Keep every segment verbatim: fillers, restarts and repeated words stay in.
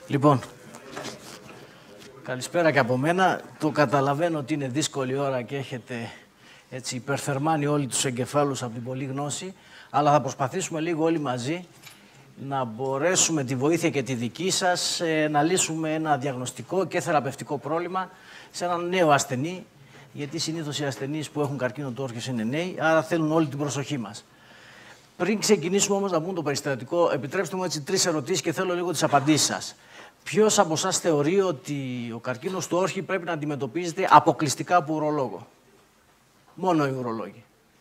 Λοιπόν, καλησπέρα και από μένα. Το καταλαβαίνω ότι είναι δύσκολη ώρα και έχετε έτσι υπερθερμάνει όλοι τους εγκεφάλους από την πολλή γνώση, αλλά θα προσπαθήσουμε λίγο όλοι μαζί να μπορέσουμε τη βοήθεια και τη δική σας να λύσουμε ένα διαγνωστικό και θεραπευτικό πρόβλημα σε έναν νέο ασθενή, γιατί συνήθως οι ασθενείς που έχουν καρκίνο του όρχης είναι νέοι, άρα θέλουν όλη την προσοχή μας. Πριν ξεκινήσουμε όμως να πούμε το περιστατικό, επιτρέψτε μου έτσι τρεις ερωτήσεις και θέλω λίγο τις απαντήσεις σας. Ποιος από εσάς θεωρεί ότι ο καρκίνος του όρχη πρέπει να αντιμετωπίζεται αποκλειστικά από ουρολόγο? Μόνο οι ουρολόγοι.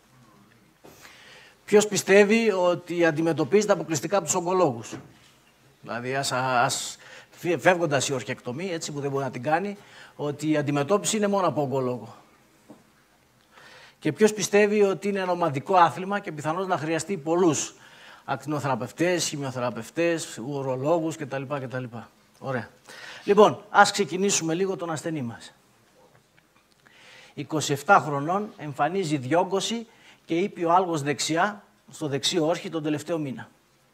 Ποιος πιστεύει ότι αντιμετωπίζεται αποκλειστικά από τους ογκολόγους? Δηλαδή, ας, ας, φεύγοντας η ορχεκτομή, έτσι που δεν μπορεί να την κάνει, ότι η αντιμετώπιση είναι μόνο από ογκολόγο. Και ποιος πιστεύει ότι είναι ένα ομαδικό άθλημα και πιθανώς να χρειαστεί πολλούς ακτινοθεραπευτές, χημειοθεραπευτές, ουρολόγους κτλ. κτλ. Ωραία. Λοιπόν, ας ξεκινήσουμε λίγο τον ασθενή μας. είκοσι επτά χρονών, εμφανίζει διόγκωση και ήπιο άλγος δεξιά, στο δεξί όρχη τον τελευταίο μήνα.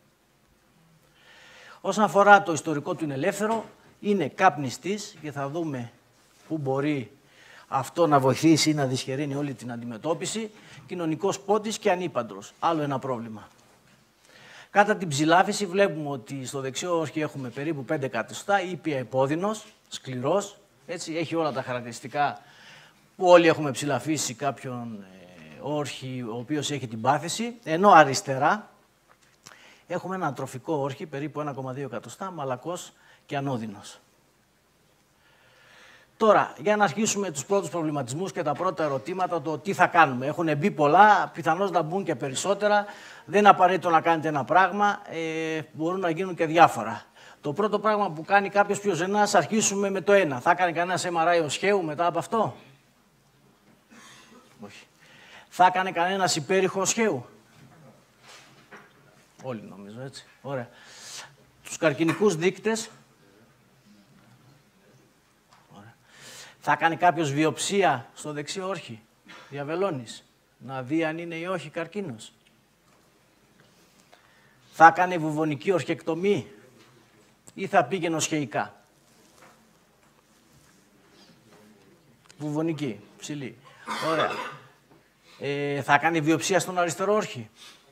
Όσον αφορά το ιστορικό του είναι ελεύθερο, είναι κάπνιστης και θα δούμε πού μπορεί αυτό να βοηθήσει ή να δυσχεραίνει όλη την αντιμετώπιση. Κοινωνικός πόντης και ανήπαντρος. Άλλο ένα πρόβλημα. Κατά την ψηλάφιση βλέπουμε ότι στο δεξιό όρχη έχουμε περίπου πέντε εκατοστά, ήπια επώδυνος, σκληρός, έτσι, έχει όλα τα χαρακτηριστικά που όλοι έχουμε ψηλαφίσει κάποιον ε, όρχη ο οποίος έχει την πάθηση, ενώ αριστερά έχουμε ένα ατροφικό όρχη, περίπου ένα κόμμα δύο εκατοστά, μαλακός και ανώδυνος. Τώρα, για να αρχίσουμε τους πρώτους προβληματισμούς και τα πρώτα ερωτήματα, το τι θα κάνουμε. Έχουν μπει πολλά, πιθανώς να μπουν και περισσότερα. Δεν είναι απαραίτητο να κάνετε ένα πράγμα, ε, μπορούν να γίνουν και διάφορα. Το πρώτο πράγμα που κάνει κάποιος πιο ζενάς, αρχίσουμε με το ένα. Θα κάνει κανένας εμ αρ άι οσχαίου μετά από αυτό? Όχι. Θα έκανε κανένας υπέρηχο οσχαίου? Όλοι νομίζω, έτσι. Ωραία. Τους καρκινικούς δείκτες. Θα κάνει κάποιος βιοψία στο δεξί όρχη, διαβελώνης, να δει αν είναι ή όχι καρκίνος? Θα κάνει βουβονική ορχεκτομή ή θα πήγαινε οσχεϊκά? Βουβονική, ψηλή. Ωραία. Ε, θα κάνει βιοψία στον αριστερό όρχη?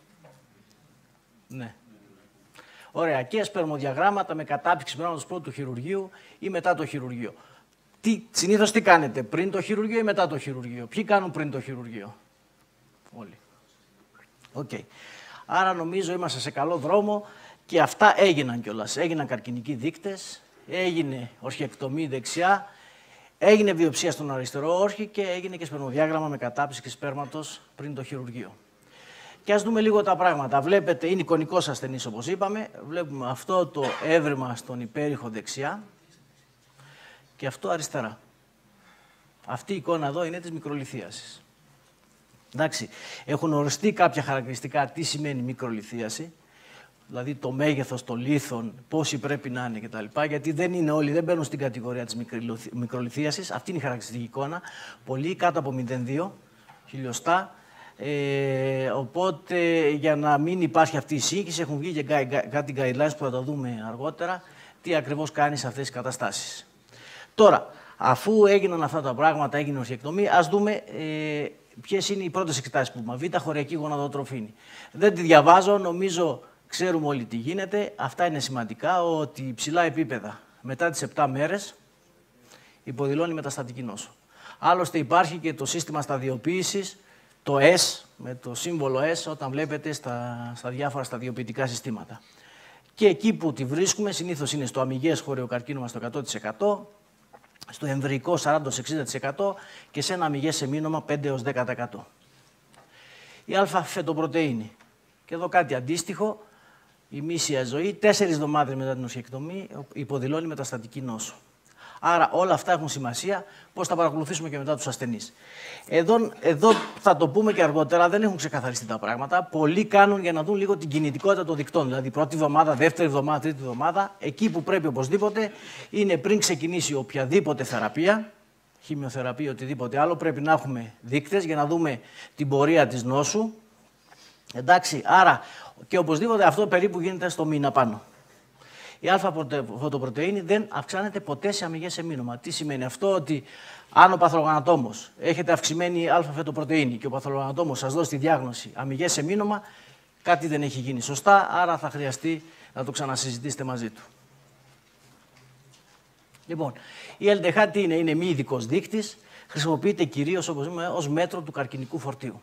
Ναι. Ωραία. Και σπερμοδιαγράμματα με κατάπτυξη πράγματος πρώτου του χειρουργείου ή μετά το χειρουργείο. Τι, συνήθως τι κάνετε, πριν το χειρουργείο ή μετά το χειρουργείο? Ποιοι κάνουν πριν το χειρουργείο? Όλοι. Οκ. Okay. Άρα νομίζω είμαστε σε καλό δρόμο και αυτά έγιναν κιόλας. Έγιναν καρκινικοί δείκτες, έγινε ορχεκτομή δεξιά, έγινε βιοψία στον αριστερό όρχη και έγινε και σπερμοδιάγραμμα με κατάψυξη σπέρματος πριν το χειρουργείο. Και ας δούμε λίγο τα πράγματα. Βλέπετε, είναι εικονικός ασθενής όπως είπαμε. Βλέπουμε αυτό το έβριμα στον υπέρηχο δεξιά. Και αυτό αριστερά. Αυτή η εικόνα εδώ είναι της μικρολιθίασης. Εντάξει, έχουν οριστεί κάποια χαρακτηριστικά τι σημαίνει μικρολιθίαση, δηλαδή το μέγεθος των λίθων, πόσοι πρέπει να είναι κτλ. Γιατί δεν είναι όλοι, δεν μπαίνουν στην κατηγορία της μικρολιθίασης. Αυτή είναι η χαρακτηριστική εικόνα. Πολλοί κάτω από μηδέν κόμμα δύο χιλιοστά. Ε, οπότε για να μην υπάρχει αυτή η σύγχυση, έχουν βγει και κάτι guidelines που θα τα δούμε αργότερα, τι ακριβώς κάνει σε αυτές τις καταστάσεις. Τώρα, αφού έγιναν αυτά τα πράγματα, έγινε ορχεκτομή, ας δούμε ε, ποιες είναι οι πρώτες εξετάσεις που είπαμε. Β, χωριακή γοναδοτροφίνη. Δεν τη διαβάζω, νομίζω ξέρουμε όλοι τι γίνεται. Αυτά είναι σημαντικά, ότι ψηλά επίπεδα μετά τις επτά μέρες υποδηλώνει μεταστατική νόσο. Άλλωστε υπάρχει και το σύστημα σταδιοποίησης, το S, με το σύμβολο S, όταν βλέπετε στα, στα διάφορα σταδιοποιητικά συστήματα. Και εκεί που τη βρίσκουμε, συνήθως είναι στο αμυγές χωρεοκαρκίνωμα στο εκατό τοις εκατό, στο εμβρυϊκό σαράντα με εξήντα τοις εκατό και σε ένα αμυγές σεμίνωμα πέντε έως δέκα τοις εκατό. Η α-φετοπρωτεΐνη. Και εδώ κάτι αντίστοιχο, η μίσια ζωή, τέσσερις εβδομάδες μετά την ορχεκτομή υποδηλώνει μεταστατική νόσο. Άρα όλα αυτά έχουν σημασία, πώς θα παρακολουθήσουμε και μετά τους ασθενείς. Εδώ, εδώ θα το πούμε και αργότερα, δεν έχουν ξεκαθαριστεί τα πράγματα. Πολλοί κάνουν για να δουν λίγο την κινητικότητα των δικτών. Δηλαδή πρώτη εβδομάδα, δεύτερη εβδομάδα, τρίτη εβδομάδα. Εκεί που πρέπει οπωσδήποτε είναι πριν ξεκινήσει οποιαδήποτε θεραπεία, χημειοθεραπεία, οτιδήποτε άλλο, πρέπει να έχουμε δείκτες για να δούμε την πορεία της νόσου. Εντάξει, άρα και οπωσδήποτε αυτό περίπου γίνεται στο μήνα πάνω. η α-φωτοπρωτεΐνη δεν αυξάνεται ποτέ σε αμυγές εμίνομα. Τι σημαίνει αυτό? Ότι αν ο παθολογανατόμος έχετε αυξημένη α-φωτοπρωτεΐνη και ο παθολογανατόμος σας δώσει τη διάγνωση αμυγές εμίνομα, κάτι δεν έχει γίνει σωστά, άρα θα χρειαστεί να το ξανασυζητήσετε μαζί του. Λοιπόν, η ελ ντι έιτς τι είναι? Είναι μη ειδικός δείκτης, χρησιμοποιείται κυρίως, όπως είπαμε, ως μέτρο του καρκινικού φορτίου.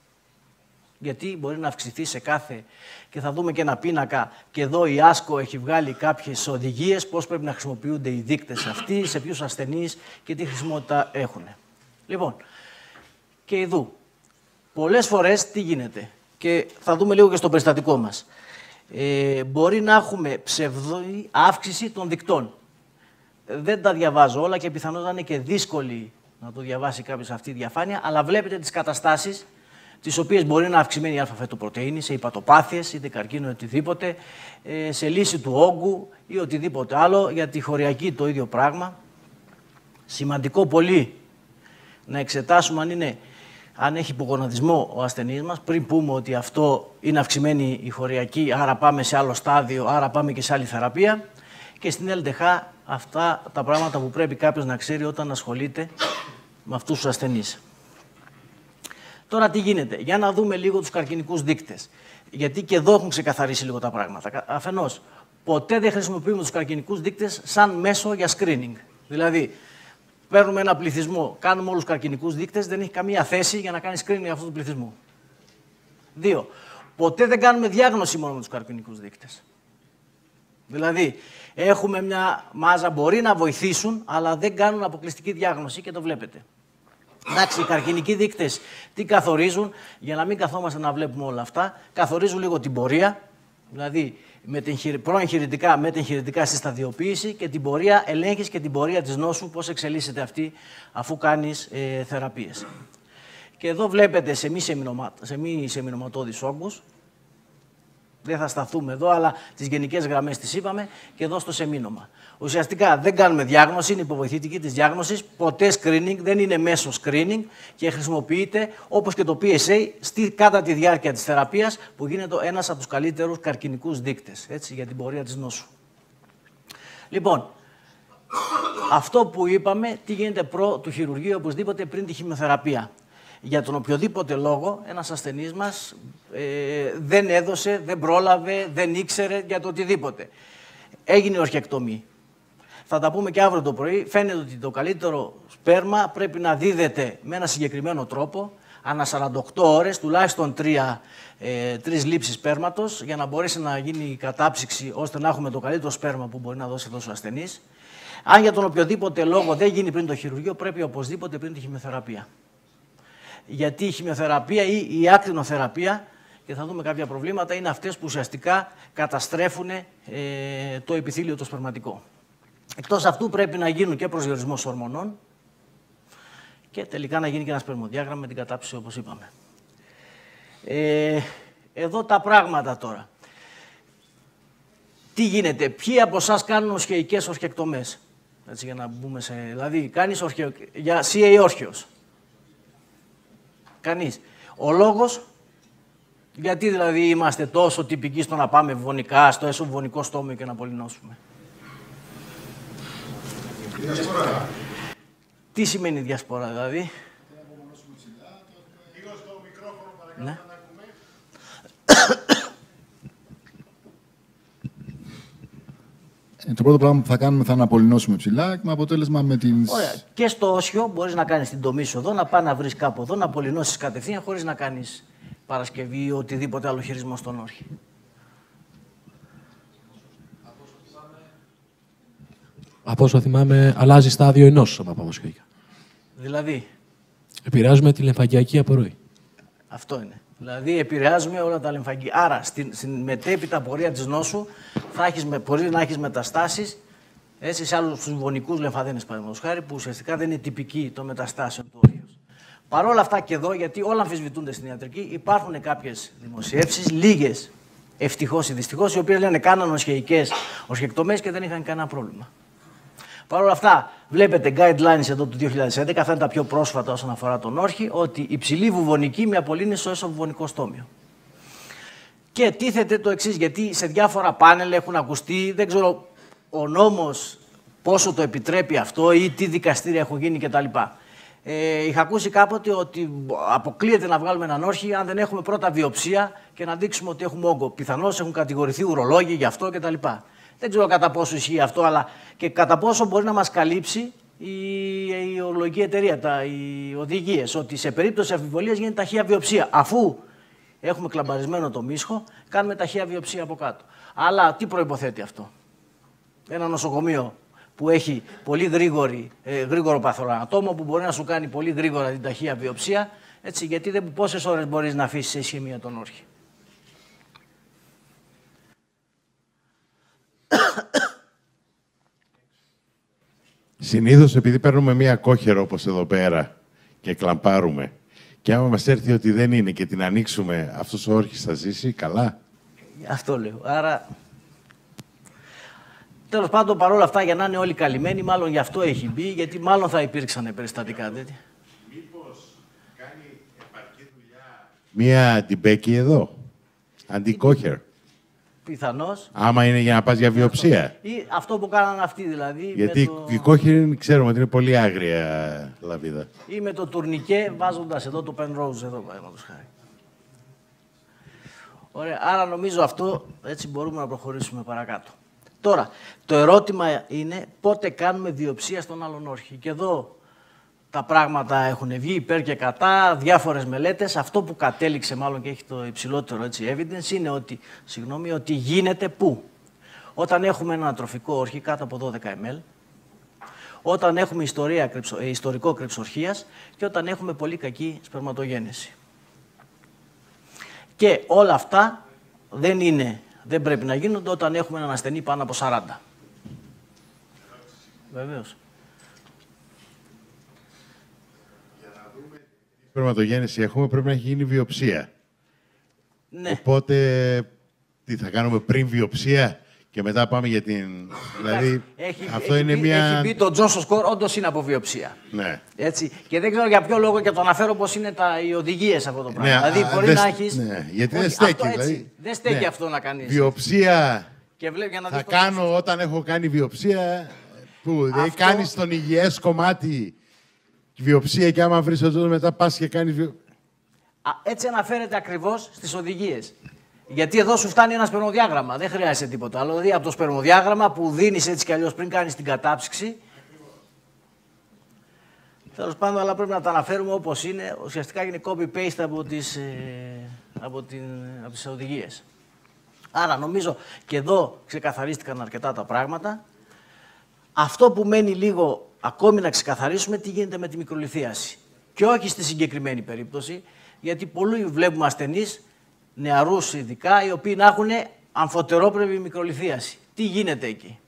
Γιατί μπορεί να αυξηθεί σε κάθε, και θα δούμε και ένα πίνακα, και εδώ η άσκο έχει βγάλει κάποιες οδηγίες πώς πρέπει να χρησιμοποιούνται οι δείκτες αυτοί, σε ποιους ασθενείς και τι χρησιμότητα έχουν. Λοιπόν, και ειδού, πολλές φορές τι γίνεται, και θα δούμε λίγο και στο περιστατικό μας. Ε, μπορεί να έχουμε ψευδή αύξηση των δικτών. Δεν τα διαβάζω όλα και πιθανώς να είναι και δύσκολη να το διαβάσει κάποιος αυτή τη διαφάνεια, αλλά βλέπετε τις καταστάσεις τις οποίες μπορεί να αυξημένη η α-φωτοπρωτεΐνη σε υπατοπάθειες, είτε καρκίνο, οτιδήποτε, σε λύση του όγκου ή οτιδήποτε άλλο. Για τη χωριακή το ίδιο πράγμα. Σημαντικό πολύ να εξετάσουμε αν, είναι, αν έχει υπογοναδισμό ο ασθενής μας, πριν πούμε ότι αυτό είναι αυξημένη η χωριακή, άρα πάμε σε άλλο στάδιο, άρα πάμε και σε άλλη θεραπεία. Και στην ελ ντι έιτς αυτά τα πράγματα που πρέπει κάποιος να ξέρει όταν ασχολείται με αυτούς τους ασθενείς. Τώρα τι γίνεται? Για να δούμε λίγο τους καρκινικούς δείκτες. Γιατί και εδώ έχουν ξεκαθαρίσει λίγο τα πράγματα. Αφενός, ποτέ δεν χρησιμοποιούμε τους καρκινικούς δείκτες σαν μέσο για screening. Δηλαδή, παίρνουμε ένα πληθυσμό, κάνουμε όλους τους καρκινικούς δείκτες, δεν έχει καμία θέση για να κάνει screening αυτού του πληθυσμού. Δύο, ποτέ δεν κάνουμε διάγνωση μόνο με τους καρκινικούς δείκτες. Δηλαδή, έχουμε μια μάζα, μπορεί να βοηθήσουν, αλλά δεν κάνουν αποκλειστική διάγνωση και το βλέπετε. Εντάξει, οι καρκινικοί δείκτες τι καθορίζουν? Για να μην καθόμαστε να βλέπουμε όλα αυτά, καθορίζουν λίγο την πορεία, δηλαδή προεγχειρητικά, μετεγχειρητικά στη σταδιοποίηση, και την πορεία, ελέγχεις και την πορεία της νόσου, πώς εξελίσσεται αυτή αφού κάνεις ε, θεραπείες. Και εδώ βλέπετε σε μη, σεμινωμα... σε μη σεμινωματώδεις όγκους, δεν θα σταθούμε εδώ, αλλά τις γενικές γραμμές τις είπαμε, και εδώ στο σεμίνομα. Ουσιαστικά δεν κάνουμε διάγνωση, είναι υποβοηθητική της διάγνωσης, ποτέ screening, δεν είναι μέσο screening και χρησιμοποιείται όπως και το πι ες έι στη, κατά τη διάρκεια της θεραπείας, που γίνεται ένας από τους καλύτερους καρκινικούς δείκτες, έτσι, για την πορεία της νόσου. Λοιπόν, αυτό που είπαμε, τι γίνεται προ του χειρουργείου, οπωσδήποτε πριν τη χημειοθεραπεία. Για τον οποιοδήποτε λόγο, ένας ασθενής μας ε, δεν έδωσε, δεν πρόλαβε, δεν ήξερε για το οτιδήποτε. Έγινε ορχεκτομή. Θα τα πούμε και αύριο το πρωί. Φαίνεται ότι το καλύτερο σπέρμα πρέπει να δίδεται με ένα συγκεκριμένο τρόπο, ανά σαράντα οκτώ ώρες, τουλάχιστον τρία, ε, τρεις λήψεις σπέρματος, για να μπορέσει να γίνει η κατάψυξη, ώστε να έχουμε το καλύτερο σπέρμα που μπορεί να δώσει τόσο ο ασθενής. Αν για τον οποιοδήποτε λόγο δεν γίνει πριν το χειρουργείο, πρέπει οπωσδήποτε πριν τη χημειοθεραπεία. Γιατί η χημειοθεραπεία ή η ακτινοθεραπεία, και θα δούμε κάποια προβλήματα, είναι αυτές που ουσιαστικά καταστρέφουν ε, το επιθύλιο το σπερματικό. Εκτός αυτού πρέπει να γίνουν και προσδιορισμός ορμονών και τελικά να γίνει και ένα σπερμοδιάγραμμα με την κατάψυξη όπως είπαμε. Ε, εδώ τα πράγματα τώρα. Τι γίνεται, ποιοι από εσάς κάνουν οσχεϊκές ορχεκτομές? Έτσι, για να μπούμε σε... Δηλαδή, κάνεις ορχαιο... για σι έι όρχεος. Κανείς. Ο λόγος, γιατί δηλαδή είμαστε τόσο τυπικοί στο να πάμε βουβονικά, στο έσωβουβονικό στόμιο και να πολυνώσουμε? Διασπορά. Τι σημαίνει διασπορά, δηλαδή? Λίγο στο μικρόφωνο, παρακαλώ, ναι. Να ακούμε. Ε, το πρώτο πράγμα που θα κάνουμε θα είναι να απολυνώσουμε ψηλά, με αποτέλεσμα με την... Ωραία. Και στο όσιο μπορείς να κάνεις την τομή σου εδώ, να πάει να βρεις κάπου εδώ, να απολυνώσεις κατευθείαν χωρίς να κάνεις παρασκευή ή οτιδήποτε άλλο χειρισμό στον όρχη. Από όσο θυμάμαι, αλλάζει στάδιο ενός απαπαμοσχέικα. Δηλαδή. Επηρεάζουμε τη λεμφαγγειακή απορροή. Αυτό είναι. Δηλαδή, επηρεάζουμε όλα τα λεμφαγγεία. Άρα, στην, στην μετέπειτα πορεία της νόσου, θα έχεις, μπορεί να έχεις μεταστάσεις έτσι, σε άλλους βουβονικούς λεμφαδένες, παραδείγματος χάρη, που ουσιαστικά δεν είναι τυπική των μεταστάσεων του όρχεως. Παρ' όλα αυτά και εδώ, γιατί όλα αμφισβητούνται στην ιατρική, υπάρχουν κάποιες δημοσιεύσεις, λίγες ευτυχώς ή δυστυχώς, οι οποίες λένε κάναν οσχεϊκές ορχεκτομές και δεν είχαν κανένα πρόβλημα. Παρ' όλα αυτά, βλέπετε guidelines εδώ του δύο χιλιάδες έντεκα, αυτά είναι τα πιο πρόσφατα όσον αφορά τον όρχη, ότι υψηλή βουβονική με απολύνηση στο έσωβουβονικό στόμιο. Και τίθεται το εξής, γιατί σε διάφορα πάνελ έχουν ακουστεί, δεν ξέρω ο νόμος πόσο το επιτρέπει αυτό ή τι δικαστήρια έχουν γίνει κτλ. Ε, είχα ακούσει κάποτε ότι αποκλείεται να βγάλουμε έναν όρχη αν δεν έχουμε πρώτα βιοψία και να δείξουμε ότι έχουμε όγκο. Πιθανώς έχουν κατηγορηθεί ουρολόγοι γι' αυτό κτλ. Δεν ξέρω κατά πόσο ισχύει αυτό, αλλά και κατά πόσο μπορεί να μας καλύψει η, η ορολογική εταιρεία, τα, οι οδηγίες, ότι σε περίπτωση αμφιβολίας γίνεται ταχεία βιοψία. Αφού έχουμε κλαμπαρισμένο το μίσχο, κάνουμε ταχεία βιοψία από κάτω. Αλλά τι προϋποθέτει αυτό? Ένα νοσοκομείο που έχει πολύ γρήγορη, ε, γρήγορο παθοανατόμο, που μπορεί να σου κάνει πολύ γρήγορα την ταχεία βιοψία, έτσι, γιατί δεν, πόσες ώρες μπορείς να αφήσεις σε ισχυμία τον όρχη? Συνήθως επειδή παίρνουμε μία κόχερο όπως εδώ πέρα και κλαμπάρουμε και άμα μας έρθει ότι δεν είναι και την ανοίξουμε, αυτός ο όρχης θα ζήσει καλά? Αυτό λέω. Άρα, τέλος πάντων, παρόλα αυτά, για να είναι όλοι καλυμμένοι, μάλλον γι' αυτό έχει μπει, γιατί μάλλον θα υπήρξαν περιστατικά τέτοια. Μήπως κάνει επαρκή δουλειά μία αντιμπέκη εδώ, αντικόχερ? Πιθανώς. Άμα είναι για να πας για βιοψία. Ή αυτό που κάνανε αυτοί δηλαδή. Γιατί με το... η κόχερη ξέρουμε ότι είναι πολύ άγρια λαβίδα. Ή με το τουρνικέ βάζοντας εδώ το Penrose εδώ, παραδείγματος χάρη. Ωραία, άρα νομίζω αυτό έτσι μπορούμε να προχωρήσουμε παρακάτω. Τώρα, το ερώτημα είναι πότε κάνουμε βιοψία στον άλλον όρχη. Και εδώ τα πράγματα έχουν βγει υπέρ και κατά, διάφορες μελέτες. Αυτό που κατέληξε μάλλον και έχει το υψηλότερο έτσι, evidence είναι ότι, συγγνώμη, ότι γίνεται πού? Όταν έχουμε ένα τροφικό όρχη κάτω από δώδεκα μιλιλίτρα, όταν έχουμε ιστορία, ιστορικό κρυψορχίας και όταν έχουμε πολύ κακή σπερματογένεση. Και όλα αυτά δεν, είναι, δεν πρέπει να γίνονται όταν έχουμε έναν ασθενή πάνω από σαράντα. Βεβαίως. Για να δούμε τι σπερματογένεση έχουμε πρέπει να έχει γίνει βιοψία. Ναι. Οπότε τι θα κάνουμε πριν βιοψία και μετά πάμε για την... δηλαδή έχει, αυτό έχει είναι πει, μια... Έχει πει το Johnson Score, όντως είναι από βιοψία. Ναι. Έτσι. Και δεν ξέρω για ποιο λόγο και το αναφέρω πώς είναι τα, οι οδηγίες αυτό το πράγμα. Ναι, δηλαδή α, μπορεί δε, να έχεις... Ναι, γιατί όχι, δεν στέκει. Αυτό, έτσι, δηλαδή, δεν στέκει ναι. αυτό να κάνεις. Βιοψία Και βλέπει, για να θα δεις κάνω πώς... όταν έχω κάνει βιοψία. Που, δηλαδή Αυτό... κάνεις τον υγιές κομμάτι βιοψία και άμα βρεις ότι μετά πας και κάνεις βιοψία. Έτσι αναφέρεται ακριβώς στις οδηγίες. Γιατί εδώ σου φτάνει ένα σπερμοδιάγραμμα, δεν χρειάζεται τίποτα άλλο. Δηλαδή από το σπερμοδιάγραμμα που δίνεις έτσι κι αλλιώς πριν κάνεις την κατάψυξη. Τέλος πάντων, αλλά πρέπει να τα αναφέρουμε όπως είναι. Ουσιαστικά είναι copy-paste από τις, ε, από, την, από τις οδηγίες. Άρα νομίζω και εδώ ξεκαθαρίστηκαν αρκετά τα πράγματα. Αυτό που μένει λίγο ακόμη να ξεκαθαρίσουμε τι γίνεται με τη μικρολιθίαση. Και όχι στη συγκεκριμένη περίπτωση, γιατί πολλοί βλέπουμε ασθενείς, νεαρούς ειδικά, οι οποίοι να έχουν αμφωτερόπρεπη μικρολιθίαση. Τι γίνεται εκεί?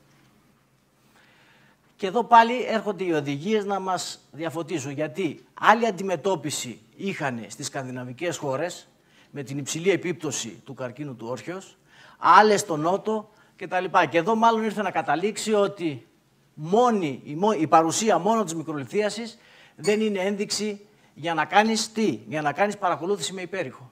Και εδώ πάλι έρχονται οι οδηγίες να μας διαφωτίσουν, γιατί άλλη αντιμετώπιση είχαν στις σκανδιναβικές χώρες, με την υψηλή επίπτωση του καρκίνου του όρχεως, άλλες στο νότο κτλ. Και εδώ μάλλον ήρθε να καταλήξει ότι μόνη, η παρουσία μόνο της μικρολιθίασης δεν είναι ένδειξη για να κάνεις τι? Για να κάνεις παρακολούθηση με υπέρηχο.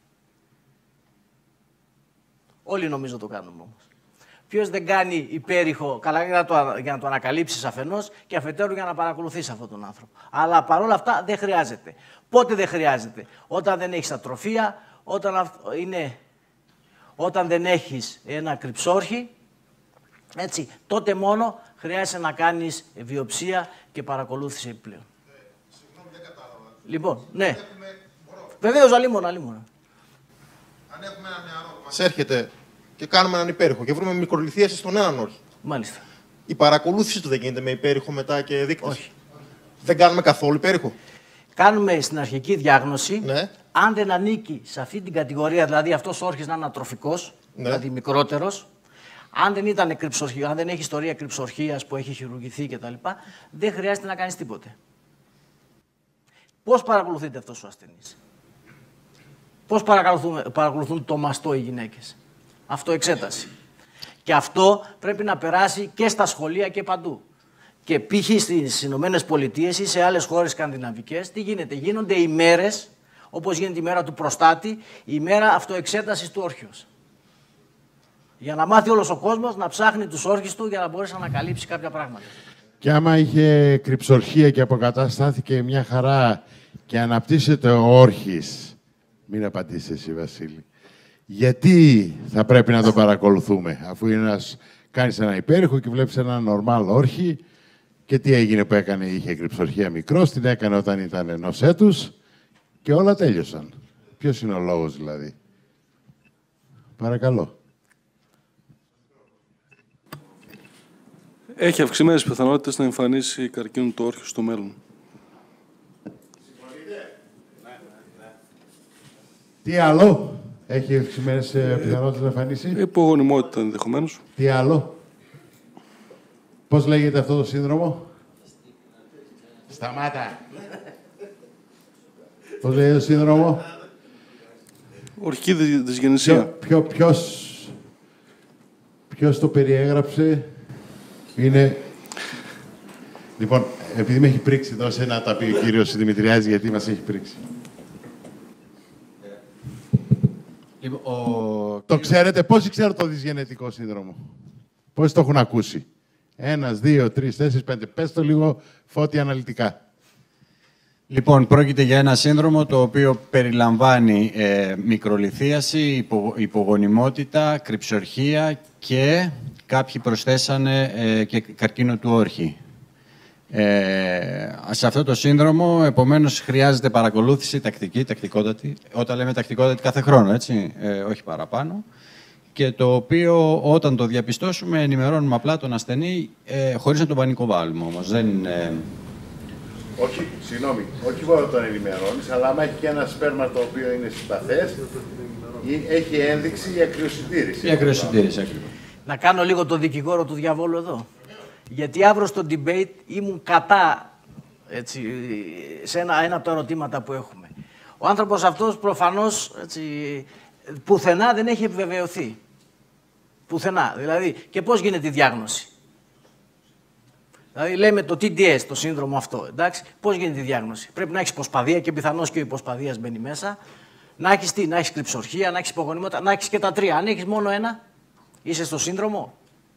Όλοι νομίζω το κάνουμε όμως. Ποιος δεν κάνει υπέρηχο, καλά για να το, για να το ανακαλύψεις αφενός και αφετέρου για να παρακολουθείς αυτόν τον άνθρωπο. Αλλά παρόλα αυτά δεν χρειάζεται. Πότε δεν χρειάζεται? Όταν δεν έχεις ατροφία, όταν, είναι, όταν δεν έχεις ένα κρυψόρχη, έτσι, τότε μόνο χρειάζεται να κάνεις βιοψία και παρακολούθηση επιπλέον. Ε, συγγνώμη, δεν κατάλαβα. Λοιπόν, ναι. Έχουμε, Βεβαίως, αλίμονα, αλίμονα. Αν έχουμε ένα νεαρό που μας έρχεται και κάνουμε έναν υπέρηχο και βρούμε μικρολιθίαση στον έναν όρχη, Μάλιστα. η παρακολούθηση του δεν γίνεται με υπέρηχο μετά και δείκτες? Όχι. Δεν κάνουμε καθόλου υπέρηχο? Κάνουμε στην αρχική διάγνωση, Ναι. αν δεν ανήκει σε αυτή την κατηγορία, δηλαδή αυτός ο όρχης να είναι ατροφικός, Ναι. δηλαδή μικρότερος, αν δεν, ήταν κρυψορχία, αν δεν έχει ιστορία κρυψορχίας που έχει χειρουργηθεί κτλ., δεν χρειάζεται να κάνεις τίποτε. Πώς παρακολουθείται αυτός ο ασθενής? Πώς παρακολουθούν το μαστό οι γυναίκες? Αυτοεξέταση. Και αυτό πρέπει να περάσει και στα σχολεία και παντού. Και π.χ. στις Ηνωμένες Πολιτείες ή σε άλλες χώρες σκανδιναβικές, τι γίνεται? Γίνονται ημέρες Όπως γίνεται η μέρα του προστάτη, η ημέρα αυτοεξέτασης του όρχεως. Για να μάθει όλος ο κόσμος να ψάχνει τους όρχες του για να μπορέσει να ανακαλύψει κάποια πράγματα. Και άμα είχε κρυψορχία και αποκαταστάθηκε μια χαρά και αναπτύσσεται ο όρχης, μην απαντήσεις εσύ, Βασίλη, γιατί θα πρέπει να το παρακολουθούμε, αφού είναι ένας, κάνεις ένα υπέρηχο και βλέπεις ένα νορμάλ όρχη και τι έγινε που έκανε, είχε κρυψορχία μικρός, την έκανε όταν ήταν ενός έτους και όλα τέλειωσαν. Ποιος είναι ο λόγος δηλαδή? Παρακαλώ. Έχει αυξημένες πιθανότητες να εμφανίσει καρκίνο του όρχιου στο μέλλον. Τι άλλο έχει αυξημένες πιθανότητες να εμφανίσει? Υπογονιμότητα ενδεχομένως. Τι άλλο? Πώς λέγεται αυτό το σύνδρομο? Σταμάτα. Πώς λέγεται το σύνδρομο? Ορχική δυσγεννησία. Ποιο, ποιος, ποιος το περιέγραψε? Είναι... Λοιπόν, επειδή με έχει πρίξει, δώσε να τα πει ο κύριος Δημητριάδης, γιατί μας έχει πρίξει. Λοιπόν, ο... Το ξέρετε, πόσοι ξέρουν το δυσγενετικό σύνδρομο? Πόσοι το έχουν ακούσει? Ένας, δύο, τρεις, τέσσερις, πέντε. Πες το λίγο, Φώτη, αναλυτικά. Λοιπόν, πρόκειται για ένα σύνδρομο το οποίο περιλαμβάνει ε, μικρολιθίαση, υπο, υπογονιμότητα, κρυψορχία και κάποιοι προσθέσανε ε, και καρκίνο του όρχη. Ε, σε αυτό το σύνδρομο, επομένως, χρειάζεται παρακολούθηση τακτική, τακτικότατη. Όταν λέμε τακτικότατη, κάθε χρόνο, έτσι, ε, όχι παραπάνω. Και το οποίο, όταν το διαπιστώσουμε, ενημερώνουμε απλά τον ασθενή, ε, χωρίς να τον πανικοβάλλουμε όμως. Δεν, ε... Όχι, συγγνώμη, όχι μόνο τον ενημερώνεις, αλλά άμα έχει και ένα σπέρμα το οποίο είναι συμπαθές, έχει ένδειξη για κρυοσυντήρηση. Για κρυοσυντήρηση, ακριβώς. Να κάνω λίγο το δικηγόρο του διαβόλου εδώ. Γιατί αύριο στο debate ήμουν κατά, έτσι, σε ένα, ένα από τα ερωτήματα που έχουμε. Ο άνθρωπος αυτός προφανώς, έτσι, πουθενά δεν έχει επιβεβαιωθεί. Πουθενά. Δηλαδή, και πώς γίνεται η διάγνωση? Δηλαδή, λέμε το τι ντι ες, το σύνδρομο αυτό, εντάξει, πώς γίνεται η διάγνωση? Πρέπει να έχεις υποσπαδία και πιθανώς και ο υποσπαδίας μπαίνει μέσα. Να έχεις τι, να έχεις κρυψορχία, να έχεις υπογονιμότητα, να έχεις και τα τρία. Αν έχεις μόνο ένα, είσαι στο σύνδρομο.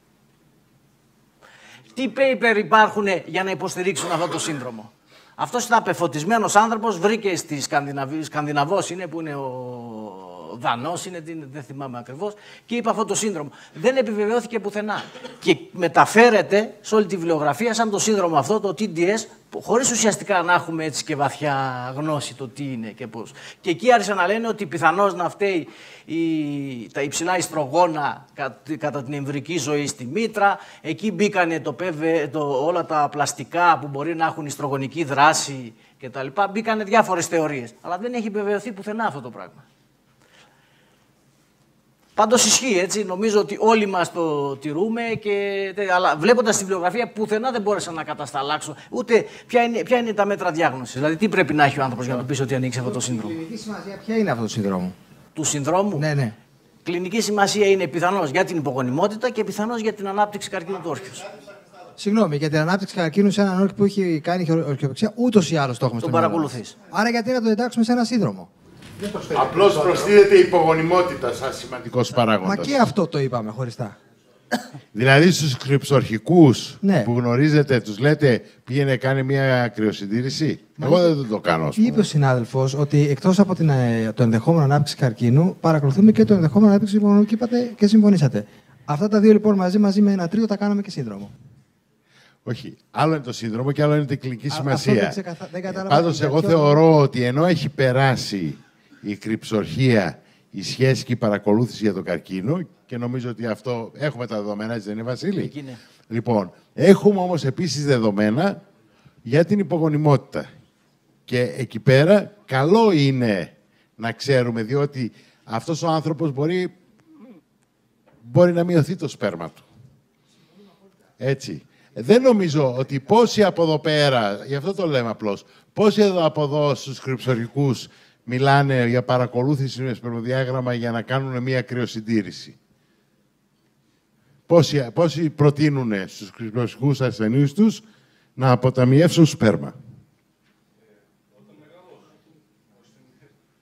Τι paper υπάρχουν για να υποστηρίξουν αυτό το σύνδρομο? Αυτός είναι απεφωτισμένος άνθρωπος, βρήκε στη Σκανδιναβή, Σκανδιναβός είναι που είναι ο Δανός, είναι, δεν θυμάμαι ακριβώς, και είπε αυτό το σύνδρομο. Δεν επιβεβαιώθηκε πουθενά. Και μεταφέρεται σε όλη τη βιβλιογραφία σαν το σύνδρομο αυτό, το τι ντι ες, χωρίς ουσιαστικά να έχουμε έτσι και βαθιά γνώση το τι είναι και πώς. Και εκεί άρχισαν να λένε ότι πιθανώς να φταίει η, τα υψηλά ιστρογόνα κατά την εμβρική ζωή στη μήτρα. Εκεί μπήκανε το, το, όλα τα πλαστικά που μπορεί να έχουν ιστρογονική δράση κτλ. Μπήκανε διάφορες θεωρίες. Αλλά δεν έχει επιβεβαιωθεί πουθενά αυτό το πράγμα. Πάντως ισχύει, έτσι. Νομίζω ότι όλοι μας το τηρούμε, και, αλλά βλέποντας τη βιβλιογραφία πουθενά δεν μπόρεσα να κατασταλάξω ούτε ποια είναι, ποια είναι τα μέτρα διάγνωσης. Δηλαδή, τι πρέπει να έχει ο άνθρωπος για να του πεις ότι ανοίξει αυτό το σύνδρομο. Κλινική σημασία ποια είναι αυτό το σύνδρομο? Του συνδρόμου. Ναι, ναι. Κλινική σημασία είναι πιθανώς για την υπογονιμότητα και πιθανώς για την ανάπτυξη καρκίνου του όρχιους. Συγγνώμη, για την ανάπτυξη καρκίνου σε έναν όρχη που έχει κάνει ορχιοπεξία, ούτως ή άλλως το έχουμε τον στον παρακολουθείς. Άρα, γιατί να το εντάξουμε σε ένα σύνδρομο? Απλώς προστίθεται η υπογονιμότητα σαν σημαντικός παράγοντας. Μα και αυτό το είπαμε χωριστά. Δηλαδή στους κρυψορχικούς, ναι, που γνωρίζετε, τους λέτε πήγαινε κάνει μια κρυοσυντήρηση? Μα εγώ δεν το κάνω. Είπε ο συνάδελφος ότι εκτός από την, το ενδεχόμενο ανάπτυξη καρκίνου, παρακολουθούμε και το ενδεχόμενο ανάπτυξη υπογονιμού και είπατε και συμφωνήσατε. Αυτά τα δύο λοιπόν μαζί, μαζί με ένα τρίτο τα κάναμε και σύνδρομο. Όχι. Άλλο είναι το σύνδρομο και άλλο είναι την κλινική σημασία. Αυτό δεν, ξεκαθα... δεν κατάλαβα. Πάντως εγώ ποιο... θεωρώ ότι ενώ έχει περάσει η κρυψορχία, η σχέση και η παρακολούθηση για τον καρκίνο, και νομίζω ότι αυτό έχουμε τα δεδομένα, έτσι δεν είναι, Βασίλη? Εκεί είναι. Λοιπόν, έχουμε όμως επίσης δεδομένα για την υπογονιμότητα. Και εκεί πέρα καλό είναι να ξέρουμε, διότι αυτός ο άνθρωπος μπορεί, μπορεί να μειωθεί το σπέρμα του. Έτσι. Δεν νομίζω ότι πόσοι από εδώ πέρα, γι' αυτό το λέμε απλώς, πόσοι εδώ από εδώ στους κρυψορχικούς μιλάνε για παρακολούθηση με σπερμοδιάγραμμα για να κάνουν μια κρυοσυντήρηση. Πόσοι, πόσοι προτείνουν στους κρυψορχικούς ασθενείς τους να αποταμιεύσουν σπέρμα?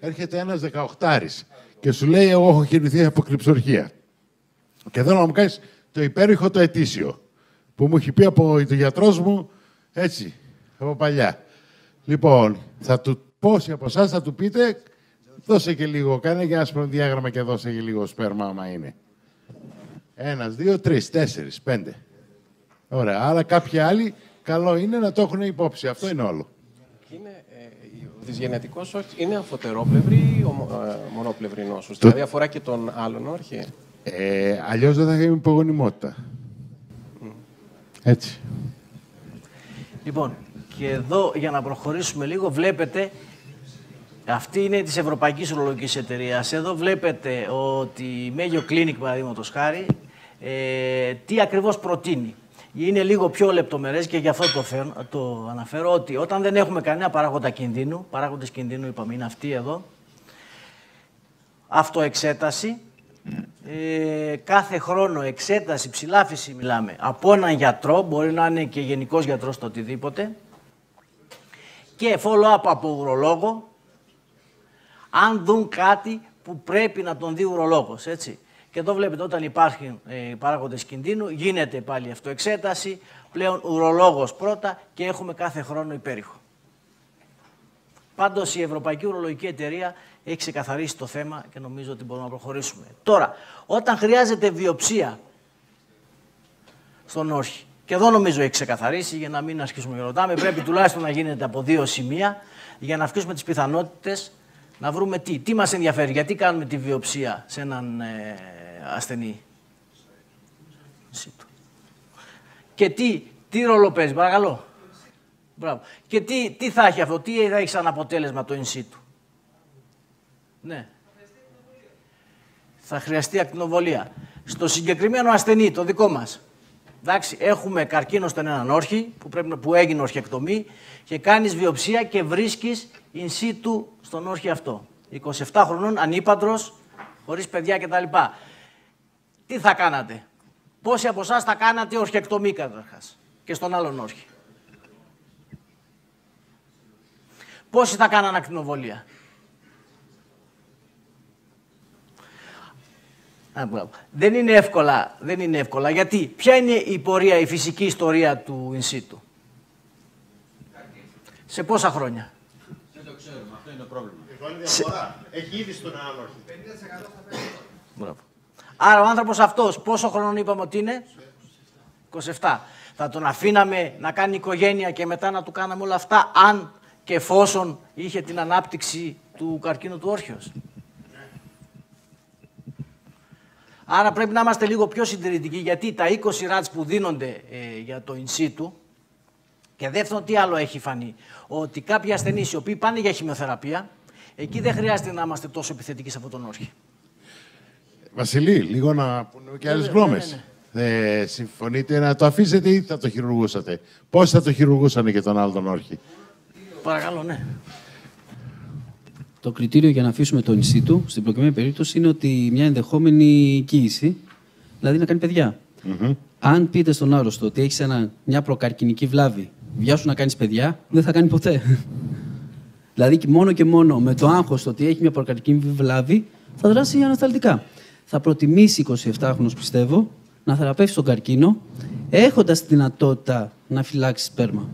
έρχεται ένας δεκαοκτάρης και σου λέει: εγώ έχω χειρηθεί από κρυψορχία. Και θέλω να μου κάνεις το υπέρηχο το ετήσιο. Που μου έχει πει από το γιατρός μου, έτσι, από παλιά. Λοιπόν, θα του, πόσοι από εσάς θα του πείτε, δώσε και λίγο, κάνε και άσπρο διάγραμμα και δώσε και λίγο σπέρμα, άμα είναι. Ένας, δύο, τρεις, τέσσερις, πέντε. Ωραία, άρα κάποιοι άλλοι, καλό είναι να το έχουν υπόψη. Αυτό είναι όλο. Είναι, ε, ο δυσγενετικός όρχης είναι αμφωτερόπλευρη ή ομο, ε, μονόπλευρη νόσος, το... δηλαδή αφορά και τον άλλον όρχη. Ε, αλλιώς δεν θα έχει υπογονιμότητα. Mm. Έτσι. Λοιπόν, και εδώ για να προχωρήσουμε λίγο βλέπετε, αυτή είναι της Ευρωπαϊκής Ουρολογικής Εταιρείας. Εδώ βλέπετε ότι η Mayo Clinic, παραδείγματος χάρη, ε, τι ακριβώς προτείνει. Είναι λίγο πιο λεπτομερές και γι' αυτό το, φέρω, το αναφέρω, ότι όταν δεν έχουμε κανένα παράγοντα κινδύνου, παράγοντες κινδύνου είπαμε είναι αυτοί εδώ, αυτοεξέταση, ε, κάθε χρόνο εξέταση, ψηλάφιση μιλάμε, από έναν γιατρό, μπορεί να είναι και γενικός γιατρός το οτιδήποτε, και follow-up από ουρολόγο, αν δουν κάτι που πρέπει να τον δει ουρολόγος, έτσι. Και εδώ βλέπετε όταν υπάρχουν ε, παράγοντες κινδύνου, γίνεται πάλι αυτοεξέταση, πλέον ουρολόγος πρώτα και έχουμε κάθε χρόνο υπέρηχο. Πάντως η Ευρωπαϊκή Ουρολογική Εταιρεία έχει ξεκαθαρίσει το θέμα και νομίζω ότι μπορούμε να προχωρήσουμε. Τώρα, όταν χρειάζεται βιοψία στον όρχη, και εδώ νομίζω έχει ξεκαθαρίσει, για να μην αρχίσουμε και ρωτάμε, πρέπει τουλάχιστον να γίνεται από δύο σημεία για να αυξήσουμε τις πιθανότητες να βρούμε τι. Τι μας ενδιαφέρει, γιατί κάνουμε τη βιοψία σε έναν ε, ασθενή. Και τι, τι ρόλο παίζει, παρακαλώ. Μπράβο. Και τι, τι θα έχει αυτό, τι θα έχει σαν αποτέλεσμα το in situ. Ναι. Θα χρειαστεί ακτινοβολία. Στο συγκεκριμένο ασθενή, το δικό μας, εντάξει, έχουμε καρκίνο στον έναν όρχη, που, πρέπει, που έγινε ορχεκτομή, και κάνεις βιοψία και βρίσκεις in situ στον όρχη αυτό. είκοσι επτά χρονών, ανήπαντρος, χωρίς παιδιά κτλ. Τι θα κάνατε, πόσοι από εσάς θα κάνατε ορχεκτομή καταρχάς και στον άλλον όρχη. Πόσοι θα κάνανε ακτινοβολία. Δεν είναι εύκολα, δεν είναι εύκολα. Γιατί, ποια είναι η πορεία, η φυσική ιστορία του in situ. Σε πόσα χρόνια. Δεν το ξέρουμε, αυτό είναι το πρόβλημα. Σε... Έχει ήδη στον έναν όρχη. πενήντα τοις εκατό. Άρα ο άνθρωπος αυτός πόσο χρόνο είπαμε ότι είναι. είκοσι επτά. Θα τον αφήναμε να κάνει οικογένεια και μετά να του κάναμε όλα αυτά, αν και εφόσον είχε την ανάπτυξη του καρκίνου του όρχεως. Άρα πρέπει να είμαστε λίγο πιο συντηρητικοί, γιατί τα είκοσι ράτς που δίνονται ε, για το in situ, και δεύτερον τι άλλο έχει φανεί, ότι κάποιοι ασθενείς οι οποίοι πάνε για χημειοθεραπεία, εκεί δεν χρειάζεται να είμαστε τόσο επιθετικοί σε αυτόν τον όρχη. Βασιλή, λίγο να πούμε και άλλες γνώμες. Ναι, ναι, ναι. Ε, συμφωνείτε να το αφήσετε ή θα το χειρουργούσατε. Πώς θα το χειρουργούσανε και τον άλλο τον όρχη. Παρακαλώ, ναι. Το κριτήριο για να αφήσουμε το in situ, στην προκειμένη περίπτωση, είναι ότι μια ενδεχόμενη κοίηση, δηλαδή να κάνει παιδιά. Mm-hmm. Αν πείτε στον άρρωστο ότι έχεις ένα, μια προκαρκινική βλάβη, βιάσου να κάνεις παιδιά, δεν θα κάνει ποτέ. Δηλαδή και μόνο και μόνο με το άγχος ότι έχει μια προκαρκινική βλάβη, θα δράσει ανασταλτικά. Θα προτιμήσει εικοσιεπτάχρονος, πιστεύω, να θεραπεύσει τον καρκίνο, έχοντας τη δυνατότητα να φυλάξει σπέρμα.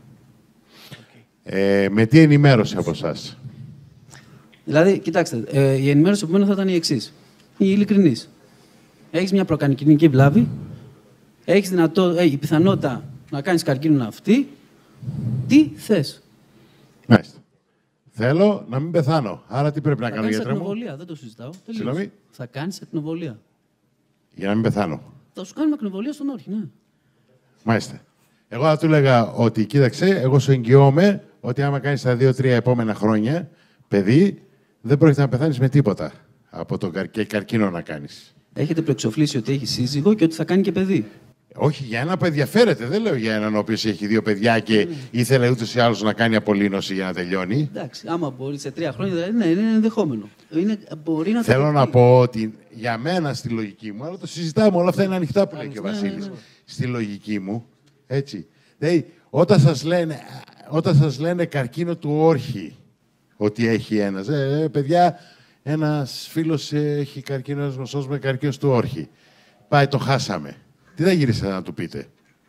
Ε, με τι ενημέρωση από εσάς. Δηλαδή, κοιτάξτε, ε, η ενημέρωση από μένα θα ήταν η εξής. Η ειλικρινής. Έχεις μια προκαρκινική βλάβη, έχεις δυνατό, ε, η πιθανότητα να κάνεις καρκίνο αυτή, τι θες. Μάλιστα. Θέλω να μην πεθάνω. Άρα τι πρέπει να κάνω, γιατρέ μου. Θα κάνεις ακτινοβολία, δεν το συζητάω. Συγγνώμη. Θα κάνεις ακτινοβολία. Για να μην πεθάνω. Θα σου κάνουμε ακτινοβολία στον όρχη, ναι. Μάλιστα. Εγώ θα του έλεγα ότι, κοίταξε, εγώ σου εγγυώμαι ότι άμα κάνεις τα δύο-τρία επόμενα χρόνια, παιδί, δεν πρόκειται να πεθάνεις με τίποτα από τον καρ... και καρκίνο να κάνεις. Έχετε προεξοφλήσει ότι έχει σύζυγο και ότι θα κάνει και παιδί. Όχι, για ένα που ενδιαφέρεται. Δεν λέω για έναν ο οποίος έχει δύο παιδιά και mm. ήθελε ούτως ή άλλως να κάνει απολύνωση για να τελειώνει. Εντάξει, άμα μπορεί σε τρία χρόνια, δηλαδή, ναι, είναι ενδεχόμενο. Είναι, μπορεί να Θέλω να πω ότι για μένα στη λογική μου, αλλά το συζητάμε, όλα αυτά είναι ανοιχτά που λέει και ο Βασίλης. Ναι, ναι, ναι. Στη λογική μου, έτσι. Δηλαδή, όταν σας λένε, όταν σας λένε καρκίνο του όρχη, ότι έχει ένας. Ε, ε, παιδιά, ένας φίλος έχει καρκίνο, ένας γνωστός με καρκίνο του όρχη. Πάει, το χάσαμε. Τι θα γυρίσετε να του πείτε?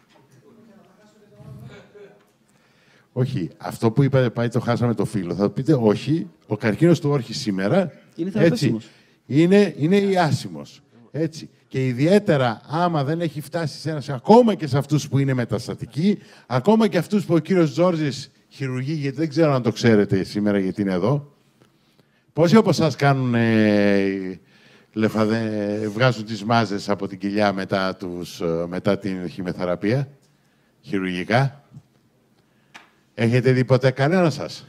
Όχι, αυτό που είπατε, πάει, το χάσαμε το φίλο. Θα του πείτε, όχι, ο καρκίνος του όρχη σήμερα Είναι έτσι, είναι, είναι ιάσιμος. Έτσι. Και ιδιαίτερα άμα δεν έχει φτάσει σε ένας, ακόμα και σε αυτούς που είναι μεταστατικοί, ακόμα και αυτούς που ο κύριος Τζόρτζης χειρουργεί, γιατί δεν ξέρω αν το ξέρετε σήμερα γιατί είναι εδώ. Πόσοι από εσάς κάνουν, ε, λεφαδε, βγάζουν τις μάζες από την κοιλιά μετά, τους, μετά την χημειοθεραπεία, χειρουργικά? Έχετε δει ποτέ κανένα σας?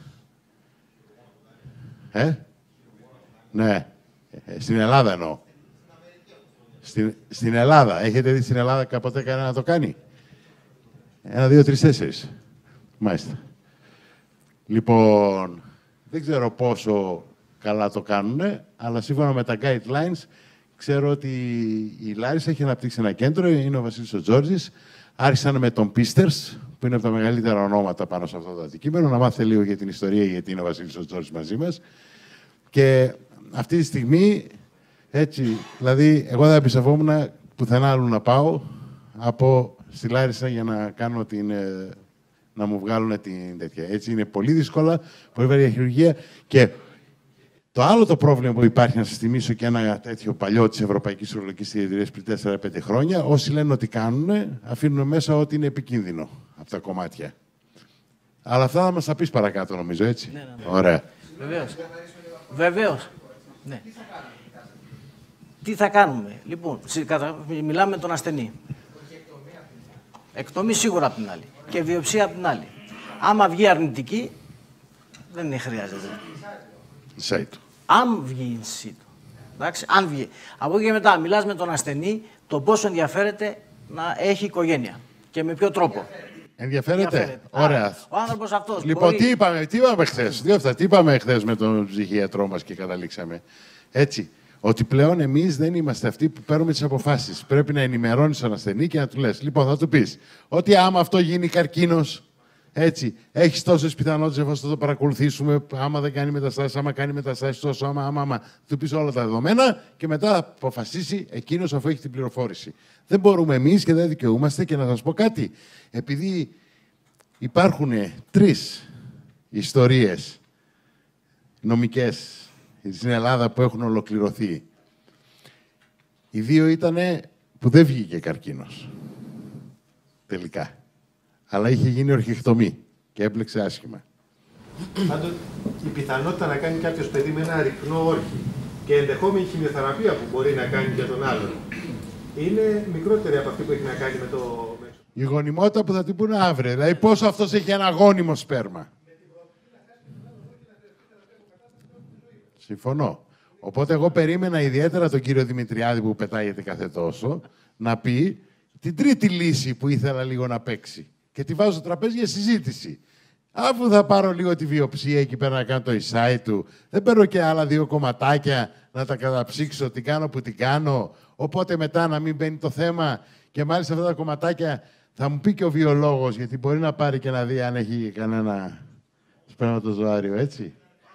Ε? Ναι. Ε, στην Ελλάδα εννοώ. Στην, στην Ελλάδα. Έχετε δει στην Ελλάδα κάποτε κανένα να το κάνει? Ένα, δύο, τρεις, τέσσερις. Μάλιστα. Λοιπόν, δεν ξέρω πόσο καλά το κάνουν, αλλά σύμφωνα με τα guidelines, ξέρω ότι η Λάρισα έχει αναπτύξει ένα κέντρο, είναι ο Βασίλης ο Τζόρτζης. Άρχισαν με τον Πίστερς, που είναι από τα μεγαλύτερα ονόματα πάνω σε αυτό το αντικείμενο, να μάθετε λίγο για την ιστορία, γιατί είναι ο Βασίλης ο Τζόρτζης μαζί μας. Και αυτή τη στιγμή, έτσι, δηλαδή, εγώ δεν εμπιστευόμουν πουθενά άλλου να πάω από στη Λάρισα για να κάνω την, να μου βγάλουν την τέτοια. Έτσι, είναι πολύ δύσκολα, πολύ βαριά χειρουργία. Και το άλλο το πρόβλημα που υπάρχει, να σας θυμίσω και ένα τέτοιο παλιό της Ευρωπαϊκής Ουρολογικής Ιατρίας πριν τέσσερα πέντε χρόνια, όσοι λένε ότι κάνουν, αφήνουν μέσα ότι είναι επικίνδυνο από τα κομμάτια. Αλλά αυτά θα μας τα πεις παρακάτω, νομίζω, έτσι. Ναι, ναι, ναι. Ωραία. Βεβαίως. Βεβαίως. Ναι. Τι θα κάνουμε? Λοιπόν, μιλάμε με τον ασθενή. Εκτομή σίγουρα από την άλλη. Και βιοψία από την άλλη. Άμα βγει αρνητική, δεν χρειάζεται. Σάιτο. Αν βγει in situ. Εντάξει, αν βγει. Από εκεί και μετά μιλάς με τον ασθενή το πόσο ενδιαφέρεται να έχει οικογένεια. Και με ποιο τρόπο. Ενδιαφέρεται. ενδιαφέρεται. Ωραία. Άρα, ο άνθρωπος αυτός Λοιπόν, μπορεί... τι είπαμε, τι είπαμε χθες. Δύο αυτά. Τι είπαμε χθες με τον ψυχίατρό μας και καταλήξαμε. Έτσι. Ότι πλέον εμείς δεν είμαστε αυτοί που παίρνουμε τις αποφάσεις. Πρέπει να ενημερώνεις τον ασθενή και να του λες. Λοιπόν, θα του πεις ότι άμα αυτό γίνει καρκίνος, έτσι, έχεις τόσες πιθανότητες εφόσον το παρακολουθήσουμε. Άμα δεν κάνει μεταστάσεις, άμα κάνει μεταστάσεις, τόσο, άμα, άμα, άμα. Του πεις όλα τα δεδομένα και μετά θα αποφασίσει εκείνος αφού έχει την πληροφόρηση. Δεν μπορούμε εμείς και δεν δικαιούμαστε. Και να σας πω κάτι. Επειδή υπάρχουν τρεις ιστορίες νομικές στην Ελλάδα που έχουν ολοκληρωθεί. Οι δύο ήταν που δεν βγήκε καρκίνος. Τελικά. Αλλά είχε γίνει ορχικτομή και έπλεξε άσχημα. Πάντως, η πιθανότητα να κάνει κάποιος παιδί με ένα ρυκνό όρχη και ενδεχόμενη χημειοθεραπεία που μπορεί να κάνει για τον άλλον είναι μικρότερη από αυτή που έχει να κάνει με το... Η γονιμότητα που θα την πούνε αύριο. Δηλαδή πόσο αυτός έχει ένα γόνιμο σπέρμα. Συμφωνώ. Οπότε εγώ περίμενα ιδιαίτερα τον κύριο Δημητριάδη που πετάγεται κάθε τόσο να πει την τρίτη λύση που ήθελα λίγο να παίξει. Και τη βάζω στο τραπέζι για συζήτηση. Αφού θα πάρω λίγο τη βιοψία εκεί πέρα να κάνω το εισάι του, δεν παίρνω και άλλα δύο κομματάκια να τα καταψύξω, την κάνω που την κάνω. Οπότε μετά να μην μπαίνει το θέμα και μάλιστα αυτά τα κομματάκια θα μου πει και ο βιολόγος, γιατί μπορεί να πάρει και να δει αν έχει κανένα σπερματοζωάριο, έτσι.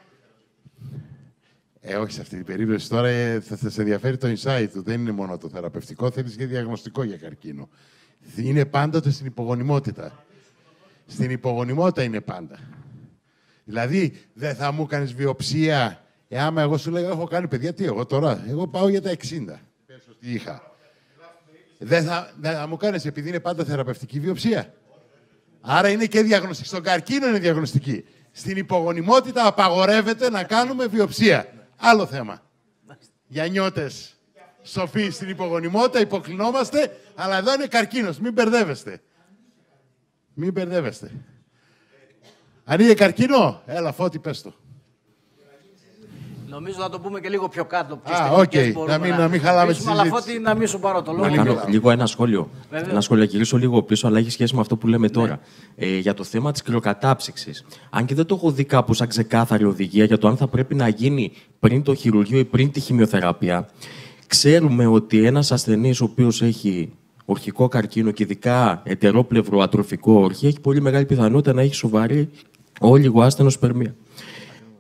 Ε, όχι σε αυτή την περίπτωση. Τώρα ε, θα, θα σε ενδιαφέρει το insight του. Δεν είναι μόνο το θεραπευτικό, θέλεις και διαγνωστικό για καρκίνο. Είναι πάντοτε στην υπογονιμότητα. Στην υπογονιμότητα είναι πάντα. Δηλαδή, δεν θα μου κάνεις βιοψία, ε, άμα εγώ σου λέγα, έχω κάνει παιδιά, τι εγώ τώρα, εγώ πάω για τα εξήντα. Πες ότι είχα. Δεν θα, δεν θα μου κάνεις, επειδή είναι πάντα θεραπευτική βιοψία. Άρα είναι και διαγνωστική. Στον καρκίνο είναι διαγνωστική. Στην υπογονιμότητα απαγορεύεται να κάνουμε βιοψία. Άλλο θέμα. Για νιώτες σοφοί, στην υπογονιμότητα υποκλεινόμαστε, αλλά εδώ είναι καρκίνος. Μην μπερδεύεστε. Μην μπερδεύεστε. Αν είναι καρκίνο, έλα Φώτη, πες το. Νομίζω θα το πούμε και λίγο πιο κάτω. Α, οκ. Okay. Να μην, να μην χαλάμε τη συζήτηση. Αλλά Φώτη, να μην σου πάρω το λόγο. Να κάνω λίγο ένα σχόλιο. Βέβαια. Να σχολιαγυρίσω λίγο πίσω, αλλά έχει σχέση με αυτό που λέμε ναι. τώρα. Ε, για το θέμα της κρυοκατάψυξης. Αν και δεν το έχω δει κάπου σαν ξεκάθαρη οδηγία για το αν θα πρέπει να γίνει πριν το χειρουργείο ή πριν τη χημειοθεραπεία, ξέρουμε ότι ένας ασθενής ο οποίος έχει ορχικό καρκίνο και ειδικά ετερόπλευρο ατροφικό όρχη έχει πολύ μεγάλη πιθανότητα να έχει σοβαρή όλιγο άσθενο σπερμία.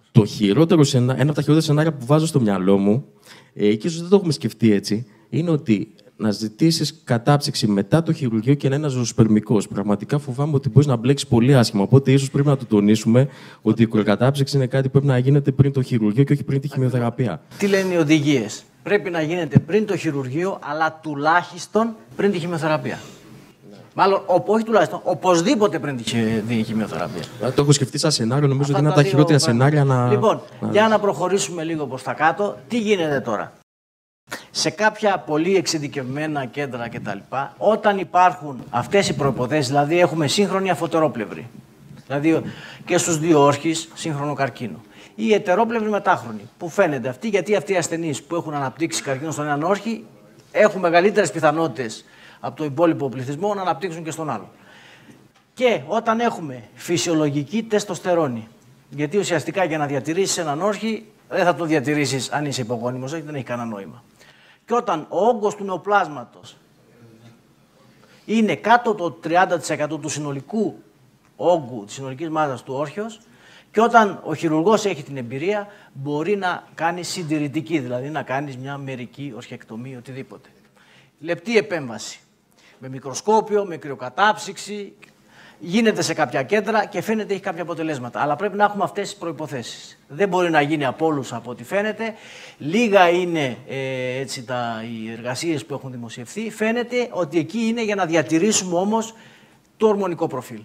Το χειρότερο σενά... Ένα από τα χειρότερα σενάρια που βάζω στο μυαλό μου, ε, και ίσως δεν το έχουμε σκεφτεί έτσι, είναι ότι να ζητήσεις κατάψυξη μετά το χειρουργείο και να είναι ζωοσπερμικός. Πραγματικά φοβάμαι ότι μπορείς να μπλέξεις πολύ άσχημα. Οπότε ίσως πρέπει να το τονίσουμε ότι η κρυοκατάψυξη είναι κάτι που πρέπει να γίνεται πριν το χειρουργείο και όχι πριν τη χημειοθεραπεία. Τι λένε οι οδηγίες? Πρέπει να γίνεται πριν το χειρουργείο, αλλά τουλάχιστον πριν τη χημειοθεραπεία. Ναι. Μάλλον, όχι τουλάχιστον, οπωσδήποτε πριν τη χημειοθεραπεία. Το έχω σκεφτεί σαν σενάριο, νομίζω ότι είναι από τα χειρότερα σενάρια να. Λοιπόν, να... για να προχωρήσουμε λίγο προς τα κάτω, τι γίνεται τώρα? Σε κάποια πολύ εξειδικευμένα κέντρα κτλ., όταν υπάρχουν αυτές οι προϋποθέσεις, δηλαδή έχουμε σύγχρονη αφωτερόπλευρη, δηλαδή και στους δύο όρχεις σύγχρονο καρκίνο, ή ετερόπλευρη μετάχρονη, που φαίνεται αυτή, γιατί αυτοί οι ασθενείς που έχουν αναπτύξει καρκίνο στον έναν όρχη έχουν μεγαλύτερες πιθανότητες από το υπόλοιπο πληθυσμό να αναπτύξουν και στον άλλο. Και όταν έχουμε φυσιολογική τεστοστερόνη, γιατί ουσιαστικά για να διατηρήσεις έναν όρχη δεν θα το διατηρήσεις αν είσαι υπογόνιμος, όχι, δεν έχει κανένα νόημα. Και όταν ο όγκος του νεοπλάσματος είναι κάτω το τριάντα τοις εκατό του συνολικού όγκου, της συνολικής μάζας του όρχεως, και όταν ο χειρουργός έχει την εμπειρία, μπορεί να κάνει συντηρητική, δηλαδή να κάνεις μια μερική ορχεκτομία, οτιδήποτε. Λεπτή επέμβαση, με μικροσκόπιο, με κρυοκατάψυξη, γίνεται σε κάποια κέντρα και φαίνεται έχει κάποια αποτελέσματα. Αλλά πρέπει να έχουμε αυτές τις προϋποθέσεις. Δεν μπορεί να γίνει από όλους από ό,τι φαίνεται. Λίγα είναι ε, έτσι, τα, οι εργασίες που έχουν δημοσιευθεί. Φαίνεται ότι εκεί είναι για να διατηρήσουμε όμως το ορμονικό προφίλ.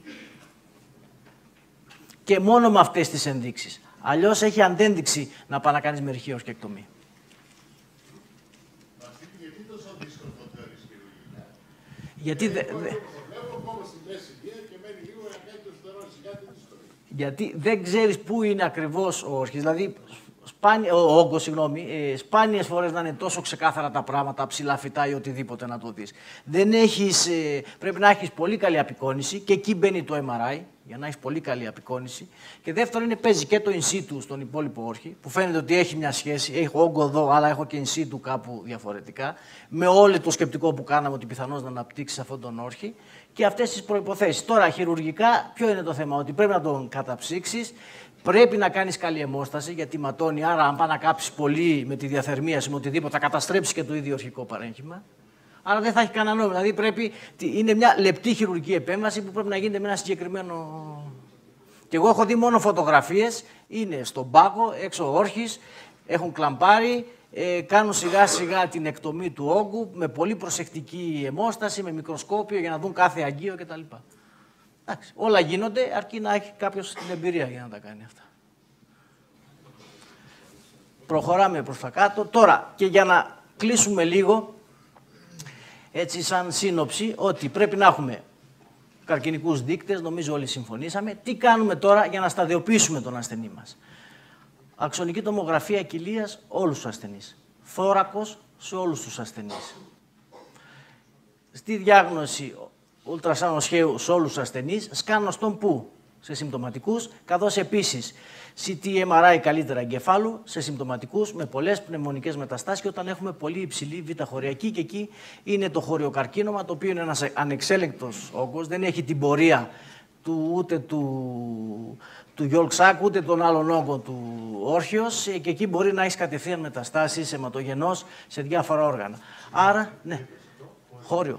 Και μόνο με αυτές τις ενδείξεις. Αλλιώς έχει αντένδειξη να πάει να κάνεις μερική ορχεκτομία. Γιατί δε, δε... Γιατί δεν ξέρεις πού είναι ακριβώς ο όρχης. Δηλαδή, σπάνι, ο όγκος, συγγνώμη, ε, σπάνιες φορές να είναι τόσο ξεκάθαρα τα πράγματα, ψηλά φυτά ή οτιδήποτε να το δεις. Δεν έχεις, ε, πρέπει να έχεις πολύ καλή απεικόνηση και εκεί μπαίνει το εμ αρ άι για να έχεις πολύ καλή απεικόνηση. Και δεύτερον είναι παίζει και το in situ στον υπόλοιπο όρχη, που φαίνεται ότι έχει μια σχέση. Έχω όγκο εδώ, αλλά έχω και in situ κάπου διαφορετικά. Με όλο το σκεπτικό που κάναμε ότι πιθανώς να αναπτύξεις αυτόν τον όρχη. Και αυτές τις προϋποθέσεις. Τώρα, χειρουργικά, ποιο είναι το θέμα? Ότι πρέπει να τον καταψύξεις, πρέπει να κάνεις καλή αιμόσταση, γιατί ματώνει. Άρα, αν πάει να κάψεις πολύ με τη διαθερμία, με οτιδήποτε, θα καταστρέψεις και το ίδιο ορχικό παρέγχημα. Άρα δεν θα έχει κανένα νόημα. Δηλαδή, πρέπει, είναι μια λεπτή χειρουργική επέμβαση που πρέπει να γίνεται με ένα συγκεκριμένο. Και εγώ έχω δει μόνο φωτογραφίες, είναι στον πάγο, έξω ο όρχης, έχουν κλαμπάρει. Ε, κάνουν σιγά σιγά την εκτομή του όγκου με πολύ προσεκτική αιμόσταση, με μικροσκόπιο για να δουν κάθε αγγείο κτλ. Εντάξει, όλα γίνονται αρκεί να έχει κάποιος την εμπειρία για να τα κάνει αυτά. Προχωράμε προς τα κάτω. Τώρα και για να κλείσουμε λίγο, έτσι σαν σύνοψη, ότι πρέπει να έχουμε καρκινικούς δείκτες, νομίζω όλοι συμφωνήσαμε. Τι κάνουμε τώρα για να σταδιοποιήσουμε τον ασθενή μας? Αξονική τομογραφία κοιλίας όλους τους ασθενείς. Θώρακος σε όλους τους ασθενείς. Στη διάγνωση ουλτρασάνο σχέου σε όλους τους ασθενείς. Σκάνοστον πού? Σε συμπτωματικούς, καθώς επίσης σι τι εμ αρ άι καλύτερα εγκεφάλου σε συμπτωματικούς με πολλές πνευμονικές μεταστάσεις και όταν έχουμε πολύ υψηλή β' και εκεί είναι το χωριοκαρκίνωμα, το οποίο είναι ένας ανεξέλεγκτος όγκος, δεν έχει την πορεία του, ούτε του, του Γιολξάκ, ούτε των άλλων όγκων του όρχειος και εκεί μπορεί να έχει κατευθείαν μεταστάσεις αιματογενώς σε διάφορα όργανα. Άρα, ναι, χώριο.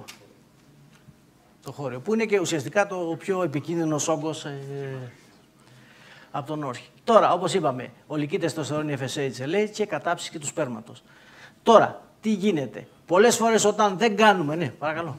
Το χώριο, που είναι και ουσιαστικά το πιο επικίνδυνος όγκος ε, από τον όρχη. Τώρα, όπως είπαμε, ολική τεστοστερόνη εφ ες έιτς ελ έιτς και κατάψυξη και του σπέρματος. Τώρα, τι γίνεται? Πολλές φορές όταν δεν κάνουμε, ναι, παρακαλώ.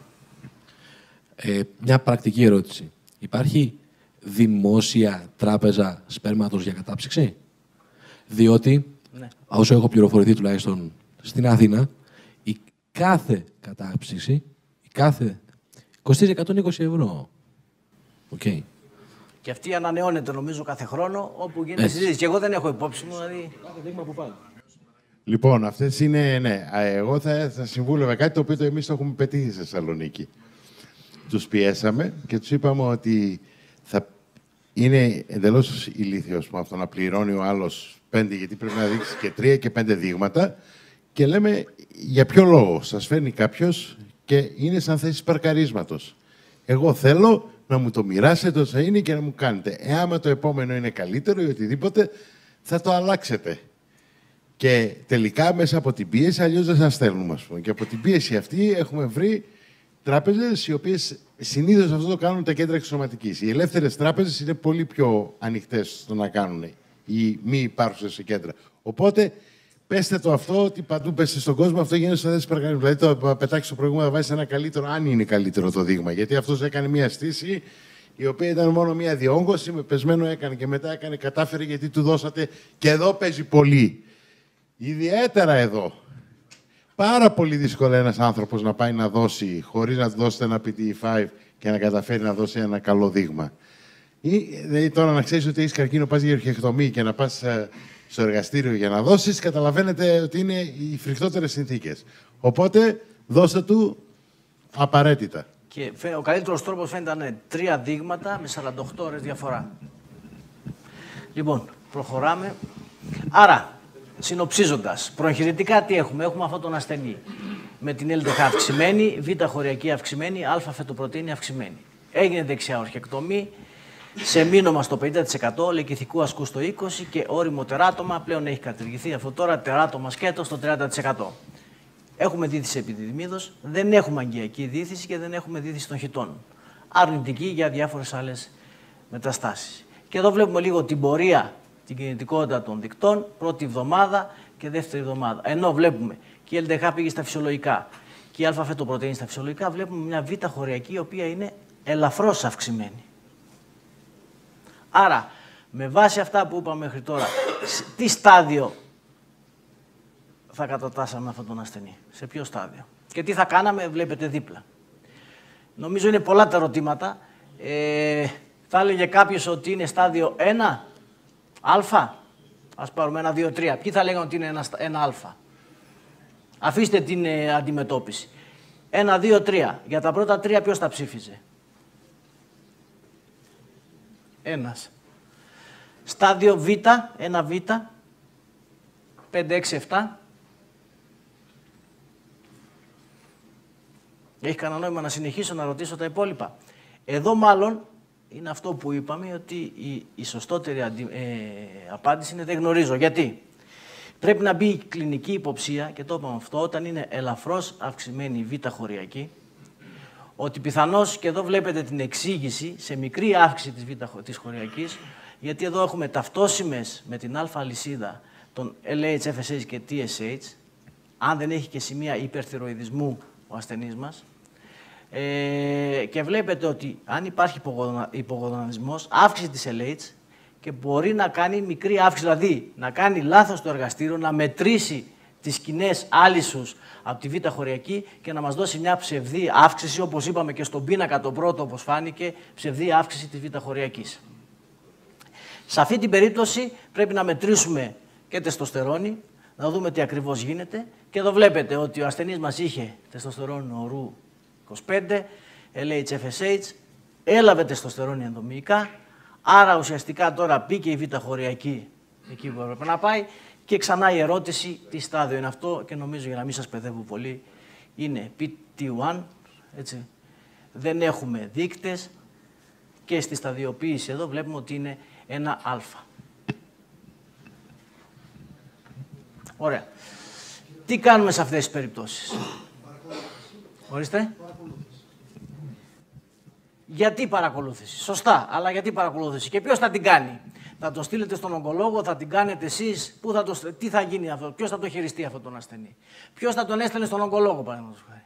Ε, μια πρακτική ερώτηση. Υπάρχει δημόσια τράπεζα σπέρματος για κατάψυξη? Διότι, ναι, όσο έχω πληροφορηθεί τουλάχιστον στην Αθήνα, η κάθε κατάψυξη, η κάθε κοστίζει εκατόν είκοσι ευρώ. Okay. Και αυτή ανανεώνεται νομίζω κάθε χρόνο όπου γίνεται συζήτηση. Και εγώ δεν έχω υπόψη μου, δηλαδή κάθε δείγμα που πάει. Λοιπόν, αυτές είναι, ναι, εγώ θα, θα συμβούλευα κάτι το οποίο εμείς το έχουμε πετύχει στη Θεσσαλονίκη. Τους πιέσαμε και τους είπαμε ότι θα είναι εντελώς ηλίθιος με αυτό να πληρώνει ο άλλος πέντε, γιατί πρέπει να δείξει και τρία και πέντε δείγματα. Και λέμε, για ποιο λόγο σας φέρνει κάποιος και είναι σαν θέση παρκαρίσματος. Εγώ θέλω να μου το μοιράσετε όσο είναι και να μου κάνετε. Εάν το επόμενο είναι καλύτερο ή οτιδήποτε, θα το αλλάξετε. Και τελικά μέσα από την πίεση, αλλιώς δεν σας στέλνουμε, ας πούμε. Και από την πίεση αυτή έχουμε βρει τράπεζες οι οποίες συνήθως αυτό το κάνουν τα κέντρα εξωματικής. Οι ελεύθερες τράπεζες είναι πολύ πιο ανοιχτές στο να κάνουν οι μη υπάρχουσες σε κέντρα. Οπότε, πέστε το αυτό, ότι παντού πέστε στον κόσμο, αυτό γίνεται στο θέση παρακαλώ. Δηλαδή, το πετάξει στο προηγούμενο, θα βάζει ένα καλύτερο, αν είναι καλύτερο το δείγμα. Γιατί αυτός έκανε μία στήση, η οποία ήταν μόνο μία διόγκωση, με πεσμένο έκανε και μετά έκανε, κατάφερε γιατί του δώσατε. Και εδώ παίζει πολύ. Ιδιαίτερα εδώ. Πάρα πολύ δύσκολο ένας άνθρωπος να πάει να δώσει, χωρίς να του δώσετε ένα πι τι ι πέντε και να καταφέρει να δώσει ένα καλό δείγμα. Ή δηλαδή, τώρα να ξέρεις ότι έχεις καρκίνο, πας για ορχεκτομή και να πας στο εργαστήριο για να δώσεις, καταλαβαίνετε ότι είναι οι φρικτότερες συνθήκες. Οπότε, δώστε του απαραίτητα. Και ο καλύτερος τρόπος φαίνεται να είναι τρία δείγματα με σαράντα οκτώ ώρες διαφορά. Λοιπόν, προχωράμε. Άρα, συνοψίζοντας, προεγχειρητικά τι έχουμε. Έχουμε αυτόν τον ασθενή με την ελ ντι έιτς αυξημένη, β χωριακή αυξημένη, α φετοπρωτεΐνη αυξημένη. Έγινε δεξιά ορχεκτομή, σε μήνωμα στο πενήντα τοις εκατό, λεκηθικού ασκού στο είκοσι τοις εκατό και όριμο τεράτωμα πλέον έχει κατηργηθεί αυτό τώρα, τεράτωμα σκέτο στο τριάντα τοις εκατό. Έχουμε δίθυση επιδημίδος, δεν έχουμε αγκιακή δίθυση και δεν έχουμε δίθυση των χιτών. Αρνητική για διάφορες άλλες μεταστάσεις. Και εδώ βλέπουμε λίγο την πορεία, την κινητικότητα των δικτών, πρώτη εβδομάδα και δεύτερη εβδομάδα. Ενώ βλέπουμε και η ελ ντι έιτς πήγε στα φυσιολογικά και η α φετοπρωτεΐνη στα φυσιολογικά, βλέπουμε μια β χωριακή η οποία είναι ελαφρώς αυξημένη. Άρα, με βάση αυτά που είπαμε μέχρι τώρα, τι στάδιο θα κατατάσσαμε αυτόν τον ασθενή, σε ποιο στάδιο και τι θα κάναμε, βλέπετε δίπλα. Νομίζω είναι πολλά τα ερωτήματα. Ε, θα έλεγε κάποιος ότι είναι στάδιο ένα, α, ας πάρουμε ένα, δύο, τρία. Ποιοι θα λέγανε ότι είναι ένα, ένα α. Αφήστε την ε, αντιμετώπιση. Ένα, δύο, τρία. Για τα πρώτα τρία ποιος τα ψήφιζε? Ένας. Στάδιο β, ένα β, πέντε, έξι, επτά. Έχει κανένα νόημα να συνεχίσω να ρωτήσω τα υπόλοιπα? Εδώ μάλλον είναι αυτό που είπαμε, ότι η, η σωστότερη αντι, ε, απάντηση είναι δεν γνωρίζω. Γιατί? Πρέπει να μπει η κλινική υποψία, και το είπαμε αυτό, όταν είναι ελαφρώς αυξημένη η β χωριακή, ότι πιθανώς, και εδώ βλέπετε την εξήγηση, σε μικρή αύξηση της β της χωριακής, γιατί εδώ έχουμε ταυτόσιμες με την α αλυσίδα των ελ έιτς, εφ ες έιτς και τι ες έιτς, αν δεν έχει και σημεία υπερθυροειδισμού ο ασθενής μας. Ε, και βλέπετε ότι αν υπάρχει υπογοναδισμός, αύξηση της ελ έιτς και μπορεί να κάνει μικρή αύξηση, δηλαδή να κάνει λάθος το εργαστήριο, να μετρήσει τις κοινές άλυσους από τη β χωριακή και να μας δώσει μια ψευδή αύξηση, όπως είπαμε και στον πίνακα τον πρώτο, όπως φάνηκε, ψευδή αύξηση της β χωριακής. Σε αυτή την περίπτωση πρέπει να μετρήσουμε και τεστοστερόνη, να δούμε τι ακριβώς γίνεται. Και εδώ βλέπετε ότι ο ασθενής μας είχε τεστοστερόνη ορού είκοσι πέντε, ελ έιτς, εφ ες έιτς, έλαβε τεστοστερόνη ενδομυϊκά, άρα ουσιαστικά τώρα πήγε η β χωριακή εκεί που έπρεπε να πάει και ξανά η ερώτηση τι στάδιο είναι αυτό, και νομίζω, για να μην σας παιδεύω πολύ, είναι πι τι ένα, έτσι. Δεν έχουμε δείκτες και στη σταδιοποίηση εδώ βλέπουμε ότι είναι ένα α. Ωραία. Τι κάνουμε σε αυτές τις περιπτώσεις? Ορίστε. Γιατί παρακολούθηση? Σωστά, αλλά γιατί παρακολούθηση? Και ποιος θα την κάνει? Θα το στείλετε στον ογκολόγο, θα την κάνετε εσείς? Πού θα το, τι θα γίνει αυτό? Ποιος θα το χειριστεί αυτόν τον ασθενή? Ποιος θα τον έστελνε στον ογκολόγο, παραδείγματος χάρη?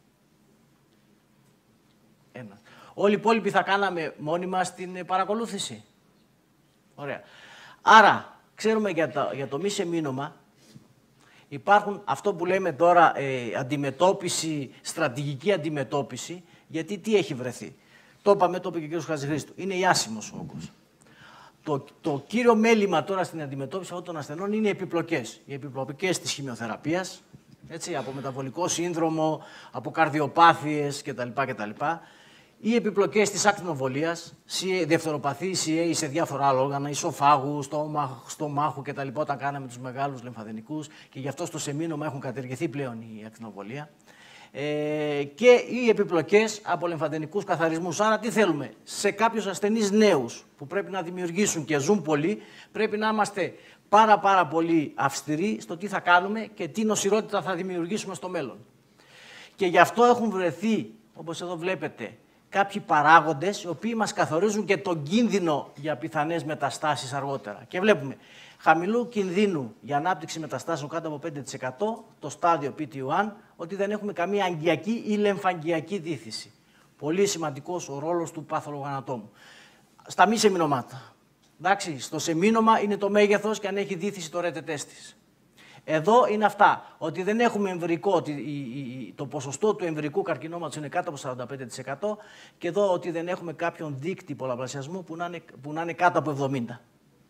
Ένα. Όλοι οι υπόλοιποι θα κάναμε μόνοι μας την παρακολούθηση. Ωραία. Άρα, ξέρουμε για, τα, για το μη σε μήνωμα, υπάρχουν αυτό που λέμε τώρα ε, αντιμετώπιση, στρατηγική αντιμετώπιση, γιατί τι έχει βρεθεί? Το είπαμε, το είπε και ο κ. Χατζηχρήστου. Είναι η άσημος όγκος. Το, το κύριο μέλημα τώρα στην αντιμετώπιση αυτών των ασθενών είναι οι επιπλοκές. Οι επιπλοκές της χημειοθεραπείας, έτσι, από μεταβολικό σύνδρομο, από καρδιοπάθειες κτλ. κτλ. Οι επιπλοκές της ακτινοβολίας, διεφθοροπαθή, σι έι σε διάφορα άλλα όργανα, ισοφάγου, στομάχου κτλ. Όταν κάναμε τους μεγάλους λεμφαδενικούς, και γι' αυτό στο σεμίνωμα έχουν κατεργηθεί πλέον η ακτινοβολία. ε, και οι επιπλοκές από λεμφαδενικούς καθαρισμούς. Άρα τι θέλουμε, σε κάποιους ασθενείς νέους που πρέπει να δημιουργήσουν και ζουν πολύ, πρέπει να είμαστε πάρα πάρα πολύ αυστηροί στο τι θα κάνουμε και τι νοσηρότητα θα δημιουργήσουμε στο μέλλον. Και γι' αυτό έχουν βρεθεί, όπως εδώ βλέπετε, κάποιοι παράγοντες οι οποίοι μας καθορίζουν και τον κίνδυνο για πιθανές μεταστάσεις αργότερα. Και βλέπουμε χαμηλού κινδύνου για ανάπτυξη μεταστάσεων κάτω από πέντε τοις εκατό, το στάδιο πι τι ένα, ότι δεν έχουμε καμία αγκιακή ή λεμφαγγειακή δίθηση. Πολύ σημαντικός ο ρόλος του παθολογανατόμου. Στα μη σεμινομάτα. Εντάξει, στο σεμίνομα είναι το μέγεθος και αν έχει δίθηση το ρέτετές της. Εδώ είναι αυτά, ότι δεν έχουμε εμβρικό, ότι το ποσοστό του εμβρικού καρκινώματος είναι κάτω από σαράντα πέντε τοις εκατό και εδώ ότι δεν έχουμε κάποιον δείκτη πολλαπλασιασμού που να είναι, που να είναι κάτω από εβδομήντα τοις εκατό.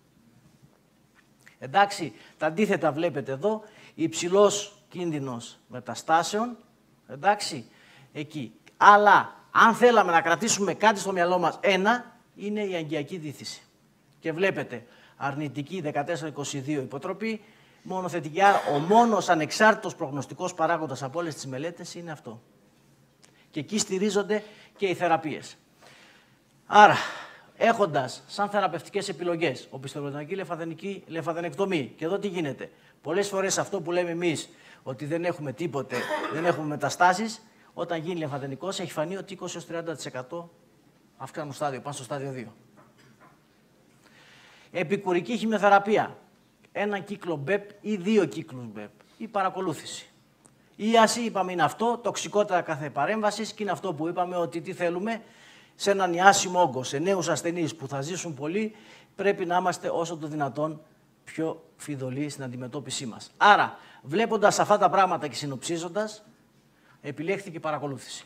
Εντάξει, τα αντίθετα βλέπετε εδώ, υψηλός κίνδυνος μεταστάσεων, εντάξει, εκεί. Αλλά αν θέλαμε να κρατήσουμε κάτι στο μυαλό μας, ένα, είναι η αγκιακή δίθηση. Και βλέπετε, αρνητική δεκατέσσερα είκοσι δύο υποτροπή, μόνο θετική. Άρα, ο μόνος ανεξάρτητος προγνωστικός παράγοντας από όλες τις μελέτες είναι αυτό. Και εκεί στηρίζονται και οι θεραπείες. Άρα, έχοντας σαν θεραπευτικές επιλογές οπισθοπλοκεντρική λεμφαδενική λεμφαδενεκτομή, και εδώ τι γίνεται. Πολλές φορές αυτό που λέμε εμείς, ότι δεν έχουμε τίποτε, δεν έχουμε μεταστάσεις, όταν γίνει λεμφαδενικός έχει φανεί ότι είκοσι έως τριάντα τοις εκατό αυξάνουν στάδιο, πάνε στο στάδιο δύο. Επικουρική χημειοθεραπεία. Ένα κύκλο μπεπ ή δύο κύκλους μπεπ. Η παρακολούθηση. Η ίαση, είπαμε, είναι αυτό, τοξικότητα κάθε παρέμβασης και είναι αυτό που είπαμε ότι τι θέλουμε σε έναν ιάσιμο όγκο, σε νέους ασθενείς που θα ζήσουν πολύ, πρέπει να είμαστε όσο το δυνατόν πιο φιδωλοί στην αντιμετώπιση μας. Άρα, βλέποντας αυτά τα πράγματα και συνοψίζοντας, επιλέχθηκε η παρακολούθηση.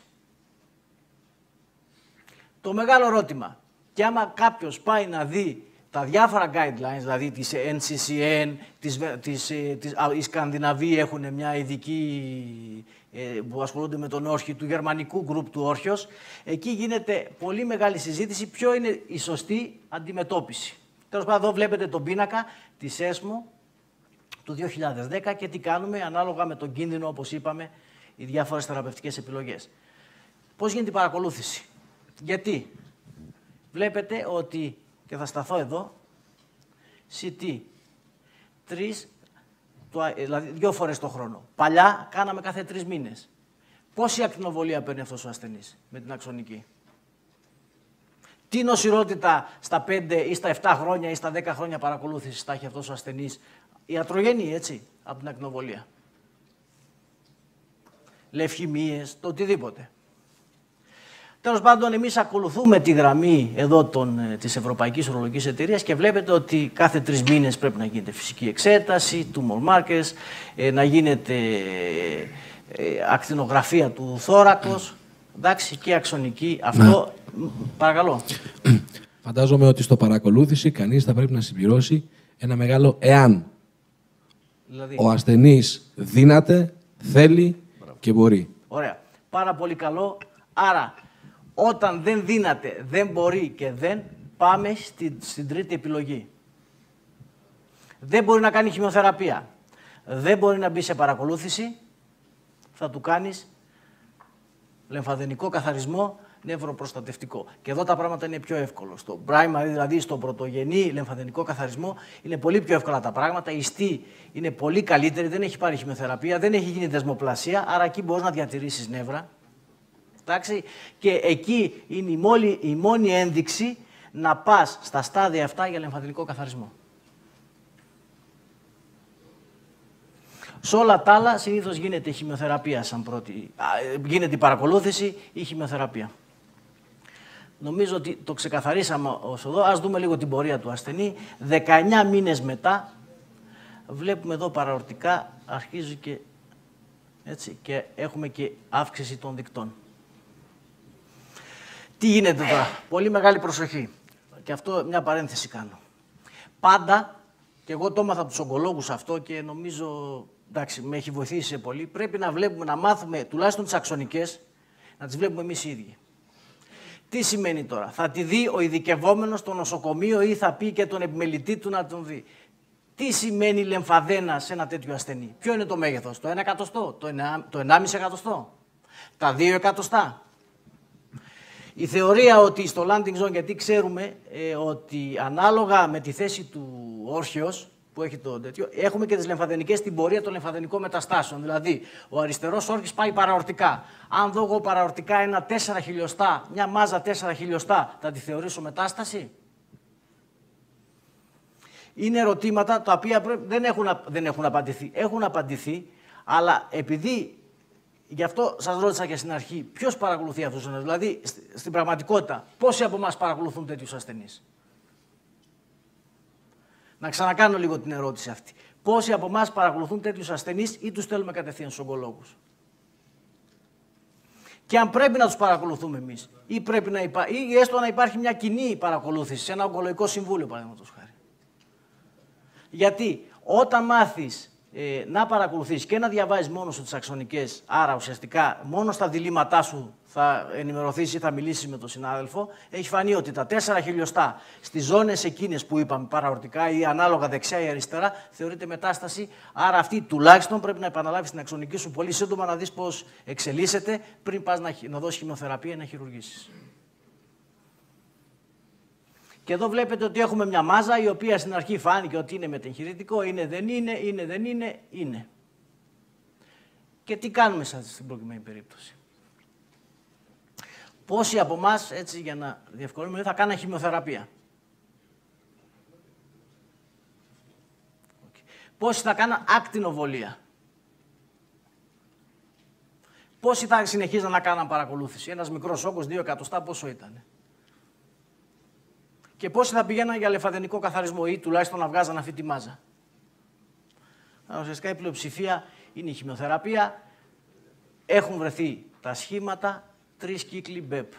Το μεγάλο ερώτημα, και άμα κάποιος πάει να δει τα διάφορα guidelines, δηλαδή της εν σι σι εν, της, της, της, α, οι Σκανδιναβοί έχουν μια ειδική ε, που ασχολούνται με τον όρχη του γερμανικού γκρουπ του όρχιος, εκεί γίνεται πολύ μεγάλη συζήτηση ποιο είναι η σωστή αντιμετώπιση. Τέλος πάντων, εδώ βλέπετε τον πίνακα της ΕΣΜΟ του δύο χιλιάδες δέκα και τι κάνουμε ανάλογα με τον κίνδυνο, όπως είπαμε, οι διάφορες θεραπευτικές επιλογές. Πώς γίνεται η παρακολούθηση. Γιατί βλέπετε ότι, και θα σταθώ εδώ, σι τι, τρεις, δηλαδή δύο φορές το χρόνο. Παλιά κάναμε κάθε τρεις μήνες. Πόση ακτινοβολία παίρνει αυτός ο ασθενής με την αξονική. Τι νοσηρότητα στα πέντε ή στα επτά χρόνια ή στα δέκα χρόνια παρακολούθησης θα έχει αυτός ο ασθενής. Ιατρογενή, έτσι, από την ακτινοβολία. Λευχημίες, το οτιδήποτε. Τέλος πάντων, εμείς ακολουθούμε τη γραμμή εδώ των, της Ευρωπαϊκής Ουρολογικής Εταιρείας και βλέπετε ότι κάθε τρεις μήνες πρέπει να γίνεται φυσική εξέταση, tumor markers, ε, να γίνεται ε, ακτινογραφία του θώρακος, εντάξει, και αξονική. Αυτό, ναι. Παρακαλώ. Φαντάζομαι ότι στο παρακολούθηση κανείς θα πρέπει να συμπληρώσει ένα μεγάλο εάν. Δηλαδή, ο ασθενής δύναται, θέλει και μπορεί. Ωραία. Πάρα πολύ καλό. Άρα, όταν δεν δύναται, δεν μπορεί και δεν, πάμε στη, στην τρίτη επιλογή. Δεν μπορεί να κάνει χημειοθεραπεία. Δεν μπορεί να μπει σε παρακολούθηση. Θα του κάνεις λεμφαδενικό καθαρισμό, νευροπροστατευτικό. Και εδώ τα πράγματα είναι πιο εύκολο. Στο primary, δηλαδή στο πρωτογενή λεμφαδενικό καθαρισμό, είναι πολύ πιο εύκολα τα πράγματα. Η ιστή είναι πολύ καλύτερη, δεν έχει πάρει χημειοθεραπεία, δεν έχει γίνει δεσμοπλασία, άρα εκεί μπορείς να διατηρήσεις νεύρα. Εντάξει, και εκεί είναι η μόνη, η μόνη ένδειξη να πας στα στάδια αυτά για λεμφαδενικό καθαρισμό. Σε όλα τα άλλα συνήθως γίνεται η χημειοθεραπεία σαν πρώτη, γίνεται η παρακολούθηση ή η χημειοθεραπεία. Νομίζω ότι το ξεκαθαρίσαμε ως εδώ. Ας δούμε λίγο την πορεία του ασθενή. δεκαεννιά μήνες μετά βλέπουμε εδώ παραορτικά αρχίζει και, έτσι, και έχουμε και αύξηση των δικτών. Τι γίνεται τώρα. Πολύ μεγάλη προσοχή. Και αυτό μια παρένθεση κάνω. Πάντα, και εγώ το έμαθα από τους ογκολόγους αυτό και νομίζω, εντάξει, με έχει βοηθήσει πολύ, πρέπει να βλέπουμε, να μάθουμε τουλάχιστον τις αξονικές, να τις βλέπουμε εμείς οι ίδιοι. Τι σημαίνει τώρα. Θα τη δει ο ειδικευόμενος στο νοσοκομείο ή θα πει και τον επιμελητή του να τον δει. Τι σημαίνει λεμφαδένα σε ένα τέτοιο ασθενή. Ποιο είναι το μέγεθος. Το ένα εκατοστό, το ενάμιση εκατοστό. Τα δύο εκατοστά. Η θεωρία ότι στο landing zone, γιατί ξέρουμε ε, ότι ανάλογα με τη θέση του όρχεως, που έχει το τέτοιο, έχουμε και τις λεμφαδενικές στην πορεία των λεμφαδενικών μεταστάσεων. Δηλαδή, ο αριστερός όρχης πάει παραορτικά. Αν δω εγώ παραορτικά ένα τέσσερα χιλιοστά, μια μάζα τέσσερα χιλιοστά, θα τη θεωρήσω μετάσταση? Είναι ερωτήματα τα οποία δεν έχουν, δεν έχουν απαντηθεί. Έχουν απαντηθεί, αλλά επειδή, γι' αυτό σας ρώτησα και στην αρχή, ποιος παρακολουθεί αυτούς τους ασθενείς? Δηλαδή, στην πραγματικότητα, πόσοι από εμάς παρακολουθούν τέτοιους ασθενείς? Να ξανακάνω λίγο την ερώτηση αυτή. Πόσοι από εμάς παρακολουθούν τέτοιους ασθενείς ή τους στέλνουμε κατευθείαν στους ογκολόγους? Και αν πρέπει να τους παρακολουθούμε εμείς, ή, πρέπει να υπά... ή έστω να υπάρχει μια κοινή παρακολούθηση σε ένα ογκολογικό συμβούλιο, παραδείγματος χάρη. Γιατί όταν μάθεις ε, να παρακολουθείς και να διαβάζεις μόνο σου τις αξονικές, άρα ουσιαστικά μόνο στα διλήμματά σου θα ενημερωθείς ή θα μιλήσεις με τον συνάδελφο, έχει φανεί ότι τα τέσσερα χιλιοστά στις ζώνες εκείνες που είπαμε παραορτικά ή ανάλογα δεξιά ή αριστερά θεωρείται μετάσταση, άρα αυτή τουλάχιστον πρέπει να επαναλάβεις την αξονική σου πολύ σύντομα να δεις πώς εξελίσσεται πριν πας να, να δώσεις χημειοθεραπεία ή να χειρουργήσεις. Και εδώ βλέπετε ότι έχουμε μια μάζα η οποία στην αρχή φάνηκε ότι είναι μετεγχειρητικό, είναι δεν είναι, είναι δεν είναι, είναι. Και τι κάνουμε στην προκειμένη περίπτωση? Πόσοι από εμάς, έτσι για να διευκολύνουμε, θα κάνουν χημειοθεραπεία? Πόσοι θα κάνουν ακτινοβολία? Πόσοι θα συνεχίζαν να κάνουν παρακολούθηση? Ένας μικρός όγκος, δύο εκατοστά, πόσο ήταν? Και πόσοι θα πηγαίναν για λεμφαδενικό καθαρισμό ή τουλάχιστον να βγάζαν αυτή τη μάζα? Ουσιαστικά η πλειοψηφία είναι η χημειοθεραπεία. Έχουν βρεθεί τα σχήματα, τρεις κύκλοι μπεπ.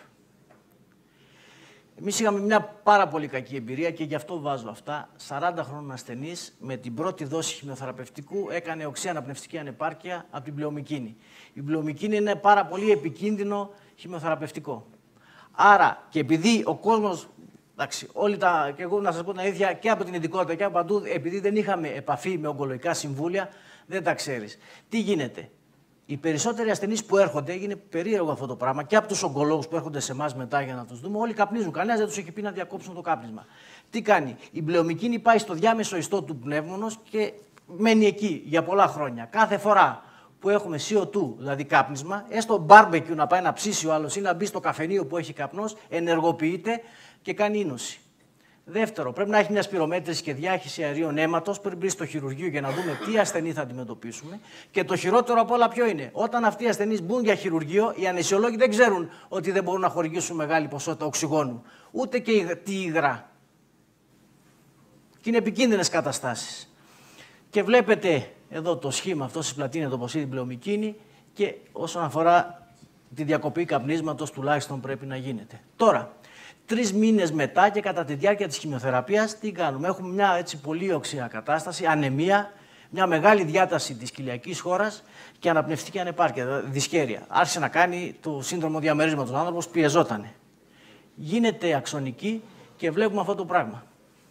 Εμείς είχαμε μια πάρα πολύ κακή εμπειρία και γι' αυτό βάζω αυτά. σαράντα χρόνων ασθενής με την πρώτη δόση χημειοθεραπευτικού έκανε οξύ αναπνευστική ανεπάρκεια από την πλεομικίνη. Η πλεομικίνη είναι πάρα πολύ επικίνδυνο χημειοθεραπευτικό. Άρα και επειδή ο κόσμος, εντάξει, όλοι τα, και εγώ να σας πω την αλήθεια, και από την ειδικότητα και από παντού, επειδή δεν είχαμε επαφή με ογκολογικά συμβούλια, δεν τα ξέρεις. Τι γίνεται? Οι περισσότεροι ασθενείς που έρχονται, έγινε περίεργο αυτό το πράγμα, και από τους ογκολόγους που έρχονται σε εμάς μετά για να τους δούμε, όλοι καπνίζουν. Κανένας δεν τους έχει πει να διακόψουν το κάπνισμα. Τι κάνει? Η πλεομικίνη πάει στο διάμεσο ιστό του πνεύμονος και μένει εκεί για πολλά χρόνια. Κάθε φορά που έχουμε σι ο δύο, δηλαδή κάπνισμα, έστω barbecue να πάει να ψήσει ο άλλος ή να μπει στο καφενείο που έχει καπνός, ενεργοποιείται και κάνει ίνωση. Δεύτερο, πρέπει να έχει μια σπυρομέτρηση και διάχυση αερίων αίματος πριν μπει στο χειρουργείο για να δούμε τι ασθενή θα αντιμετωπίσουμε. Και το χειρότερο απ' όλα ποιο είναι? Όταν αυτοί οι ασθενείς μπουν για χειρουργείο, οι αναισιολόγοι δεν ξέρουν ότι δεν μπορούν να χορηγήσουν μεγάλη ποσότητα οξυγόνου, ούτε και τη υγρά. Και είναι επικίνδυνες καταστάσεις. Και βλέπετε εδώ το σχήμα αυτό στις πλατίνες, το πως είναι την πλεομικίνη, και όσον αφορά τη διακοπή καπνίσματος τουλάχιστον πρέπει να γίνεται. Τώρα, τρεις μήνες μετά και κατά τη διάρκεια της χημειοθεραπείας, τι κάνουμε? Έχουμε μια έτσι πολύ οξέα κατάσταση, ανεμία, μια μεγάλη διάταση της κοιλιακής χώρας και αναπνευστική ανεπάρκεια, δυσχέρεια. Άρχισε να κάνει το σύνδρομο διαμερίσματος, ο άνθρωπος πιεζότανε. Γίνεται αξονική και βλέπουμε αυτό το πράγμα.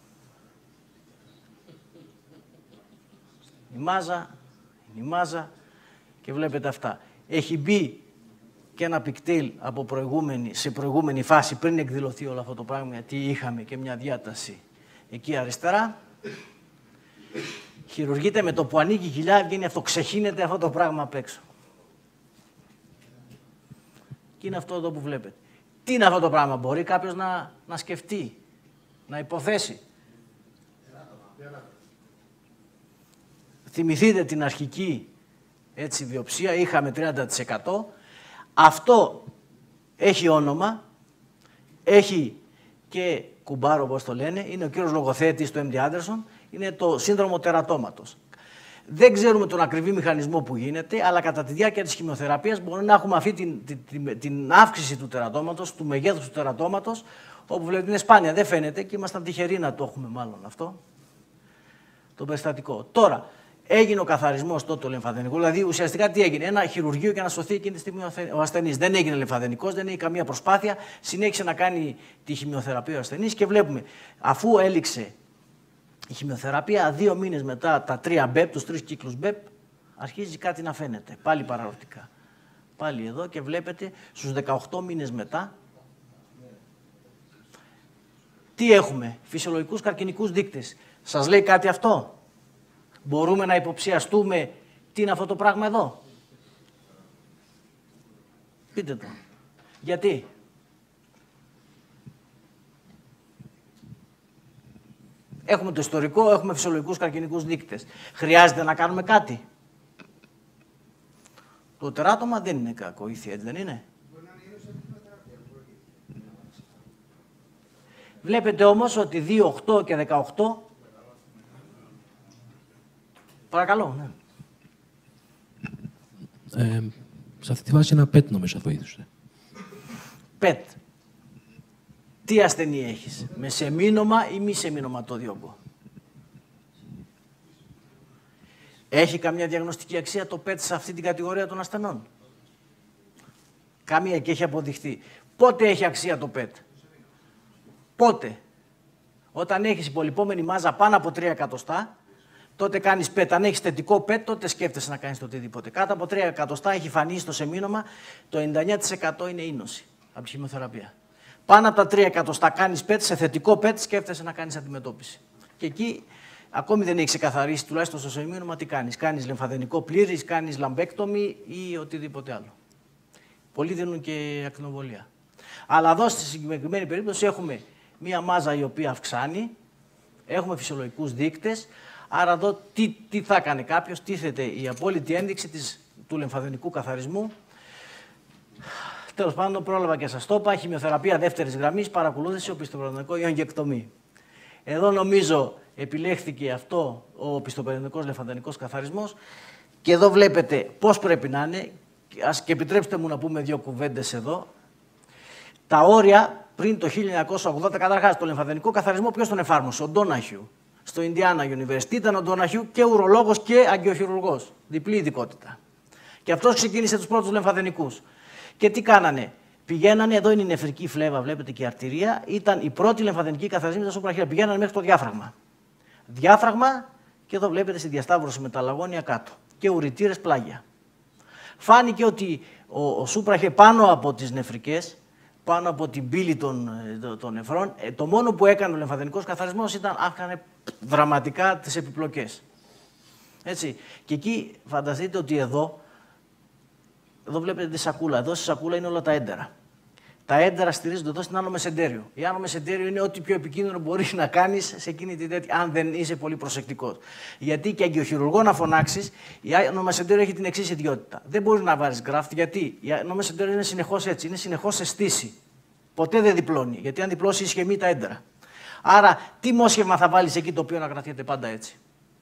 Η μάζα, η μάζα και βλέπετε αυτά. Έχει μπει και ένα πικτέλ από προηγούμενη, σε προηγούμενη φάση πριν εκδηλωθεί όλο αυτό το πράγμα, γιατί είχαμε και μια διάταση εκεί αριστερά. Χειρουργείται με το που ανοίγει η κοιλιά, βγαίνει αυτό, ξεχύνεται αυτό το πράγμα απ' έξω. Και είναι αυτό εδώ που βλέπετε. Τι είναι αυτό το πράγμα? Μπορεί κάποιος να, να σκεφτεί, να υποθέσει. Θυμηθείτε την αρχική έτσι, βιοψία, είχαμε τριάντα τοις εκατό. Αυτό έχει όνομα, έχει και κουμπάρο όπως το λένε, είναι ο κύριος λογοθέτης του εμ ντι Anderson, είναι το σύνδρομο τερατώματος. Δεν ξέρουμε τον ακριβή μηχανισμό που γίνεται, αλλά κατά τη διάρκεια της χημειοθεραπείας μπορεί να έχουμε αυτή την, την, την, την αύξηση του τερατώματος, του μεγέθους του τερατώματος, όπου βλέπετε είναι σπάνια, δεν φαίνεται και ήμασταν τυχεροί να το έχουμε μάλλον αυτό, το περιστατικό. Τώρα, έγινε ο καθαρισμός τότε το λεμφαδενικό, δηλαδή ουσιαστικά τι έγινε? Ένα χειρουργείο για να σωθεί εκείνη τη στιγμή ο ασθενής. Δεν έγινε λεμφαδενικός, δεν έγινε καμία προσπάθεια. Συνέχισε να κάνει τη χημειοθεραπεία ο ασθενής και βλέπουμε, αφού έληξε η χημειοθεραπεία, δύο μήνες μετά τα τρία μπεπ, τους τρεις κύκλους μπεπ, αρχίζει κάτι να φαίνεται, πάλι παραορτικά. Πάλι εδώ και βλέπετε στους δεκαοκτώ μήνες μετά τι έχουμε, φυσιολογικούς καρκινικούς δείκτες. Σας λέει κάτι αυτό? Μπορούμε να υποψιαστούμε τι είναι αυτό το πράγμα εδώ? Πείτε το. Γιατί? Έχουμε το ιστορικό, έχουμε φυσιολογικούς καρκινικούς δείκτες. Χρειάζεται να κάνουμε κάτι? Το τεράτωμα δεν είναι κακοήθεια, έτσι δεν είναι? Βλέπετε όμως ότι δύο, οκτώ και δεκαοκτώ... Παρακαλώ, ναι. Ε, σε αυτή τη βάση ένα πετ νομίζω θα βοήθησε. Πετ. Τι ασθενή έχεις, με σεμίνομα ή μη σεμινοματώδη όγκο? Έχει καμιά διαγνωστική αξία το πετ σε αυτή την κατηγορία των ασθενών? Καμία, και έχει αποδειχθεί. Πότε έχει αξία το πετ? Πότε? Όταν έχεις υπολοιπόμενη μάζα πάνω από τρία εκατοστά, τότε κάνεις πετ. Αν έχεις θετικό πετ, τότε σκέφτεσαι να κάνεις το οτιδήποτε. Κάτω από τρία εκατοστά έχει φανεί στο σεμίνομα, το ενενήντα εννέα τοις εκατό είναι ίνωση από τη χημειοθεραπεία. Πάνω από τα τρία εκατοστά κάνεις πετ, σε θετικό πετ σκέφτεσαι να κάνεις αντιμετώπιση. Και εκεί ακόμη δεν έχει ξεκαθαρίσει, τουλάχιστον στο σεμίνομα, τι κάνεις. Κάνεις λεμφαδενικό πλήρης, κάνεις λαμπέκτομη ή οτιδήποτε άλλο. Πολλοί δίνουν και ακτινοβολία. Αλλά εδώ στη συγκεκριμένη περίπτωση έχουμε μία μάζα η οποία αυξάνει, έχουμε φυσιολογικούς δείκτες, άρα εδώ τι, τι θα έκανε κάποιος, τίθεται η απόλυτη ένδειξη της, του λεμφαδενικού καθαρισμού. Τέλος πάντων, πρόλαβα και σας το είπα, χημειοθεραπεία δεύτερης γραμμής, παρακολούθηση, οπισθοπεριδονικό ιονγεκτομή. Εδώ νομίζω επιλέχθηκε αυτό ο οπισθοπεριδονικός λεμφαδενικός καθαρισμός και εδώ βλέπετε πώς πρέπει να είναι. Ας και επιτρέψτε μου να πούμε δύο κουβέντες εδώ. Τα όρια πριν το χίλια εννιακόσια ογδόντα, καταρχάς, το λεμφαδενικό καθαρισμό ποιος τον εφάρμοσε? Ο Ντόναχιου. Στο Ινδιάνα University ήταν ο Ντόναχιου και ουρολόγος και αγκιοχειρουργός. Διπλή ειδικότητα. Και αυτός ξεκίνησε τους πρώτους λεμφαδενικούς. Και τι κάνανε? Πηγαίνανε, εδώ είναι η νεφρική φλέβα, βλέπετε και η αρτηρία. Ήταν η πρώτη λεμφαδενική καθαρισμοί με τα σούπραχεία. Πηγαίνανε μέχρι το διάφραγμα. Διάφραγμα και εδώ βλέπετε στη διασταύρωση με τα λαγόνια κάτω. Και ουρητήρες πλάγια. Φάνηκε ότι ο, ο σούπραχε πάνω από τις νεφρικές, πάνω από την πύλη των, των νεφρών, το μόνο που έκανε ο λεμφαδενικός καθαρισμός ήταν άφηνε δραματικά τις επιπλοκές. Έτσι. Και εκεί φανταστείτε ότι εδώ, εδώ βλέπετε τη σακούλα, εδώ στη σακούλα είναι όλα τα έντερα. Τα έντερα στηρίζονται εδώ στην άνω μεσεντέριο. Η άνω μεσεντέριο είναι ό,τι πιο επικίνδυνο μπορεί να κάνεις σε εκείνη τη τέτοια, αν δεν είσαι πολύ προσεκτικός. Γιατί και αγκιοχειρουργό να φωνάξεις, η άνω μεσεντέριο έχει την εξής ιδιότητα. Δεν μπορεί να βάλεις γκράφτ, γιατί η άνω μεσεντέριο είναι συνεχώς έτσι, είναι συνεχώς σε στήση. Ποτέ δεν διπλώνει, γιατί αν διπλώσει ισχυμεί τα έντερα. Άρα, τι μόσχευμα θα βάλεις εκεί το οποίο να κρατιέται πάντα έτσι?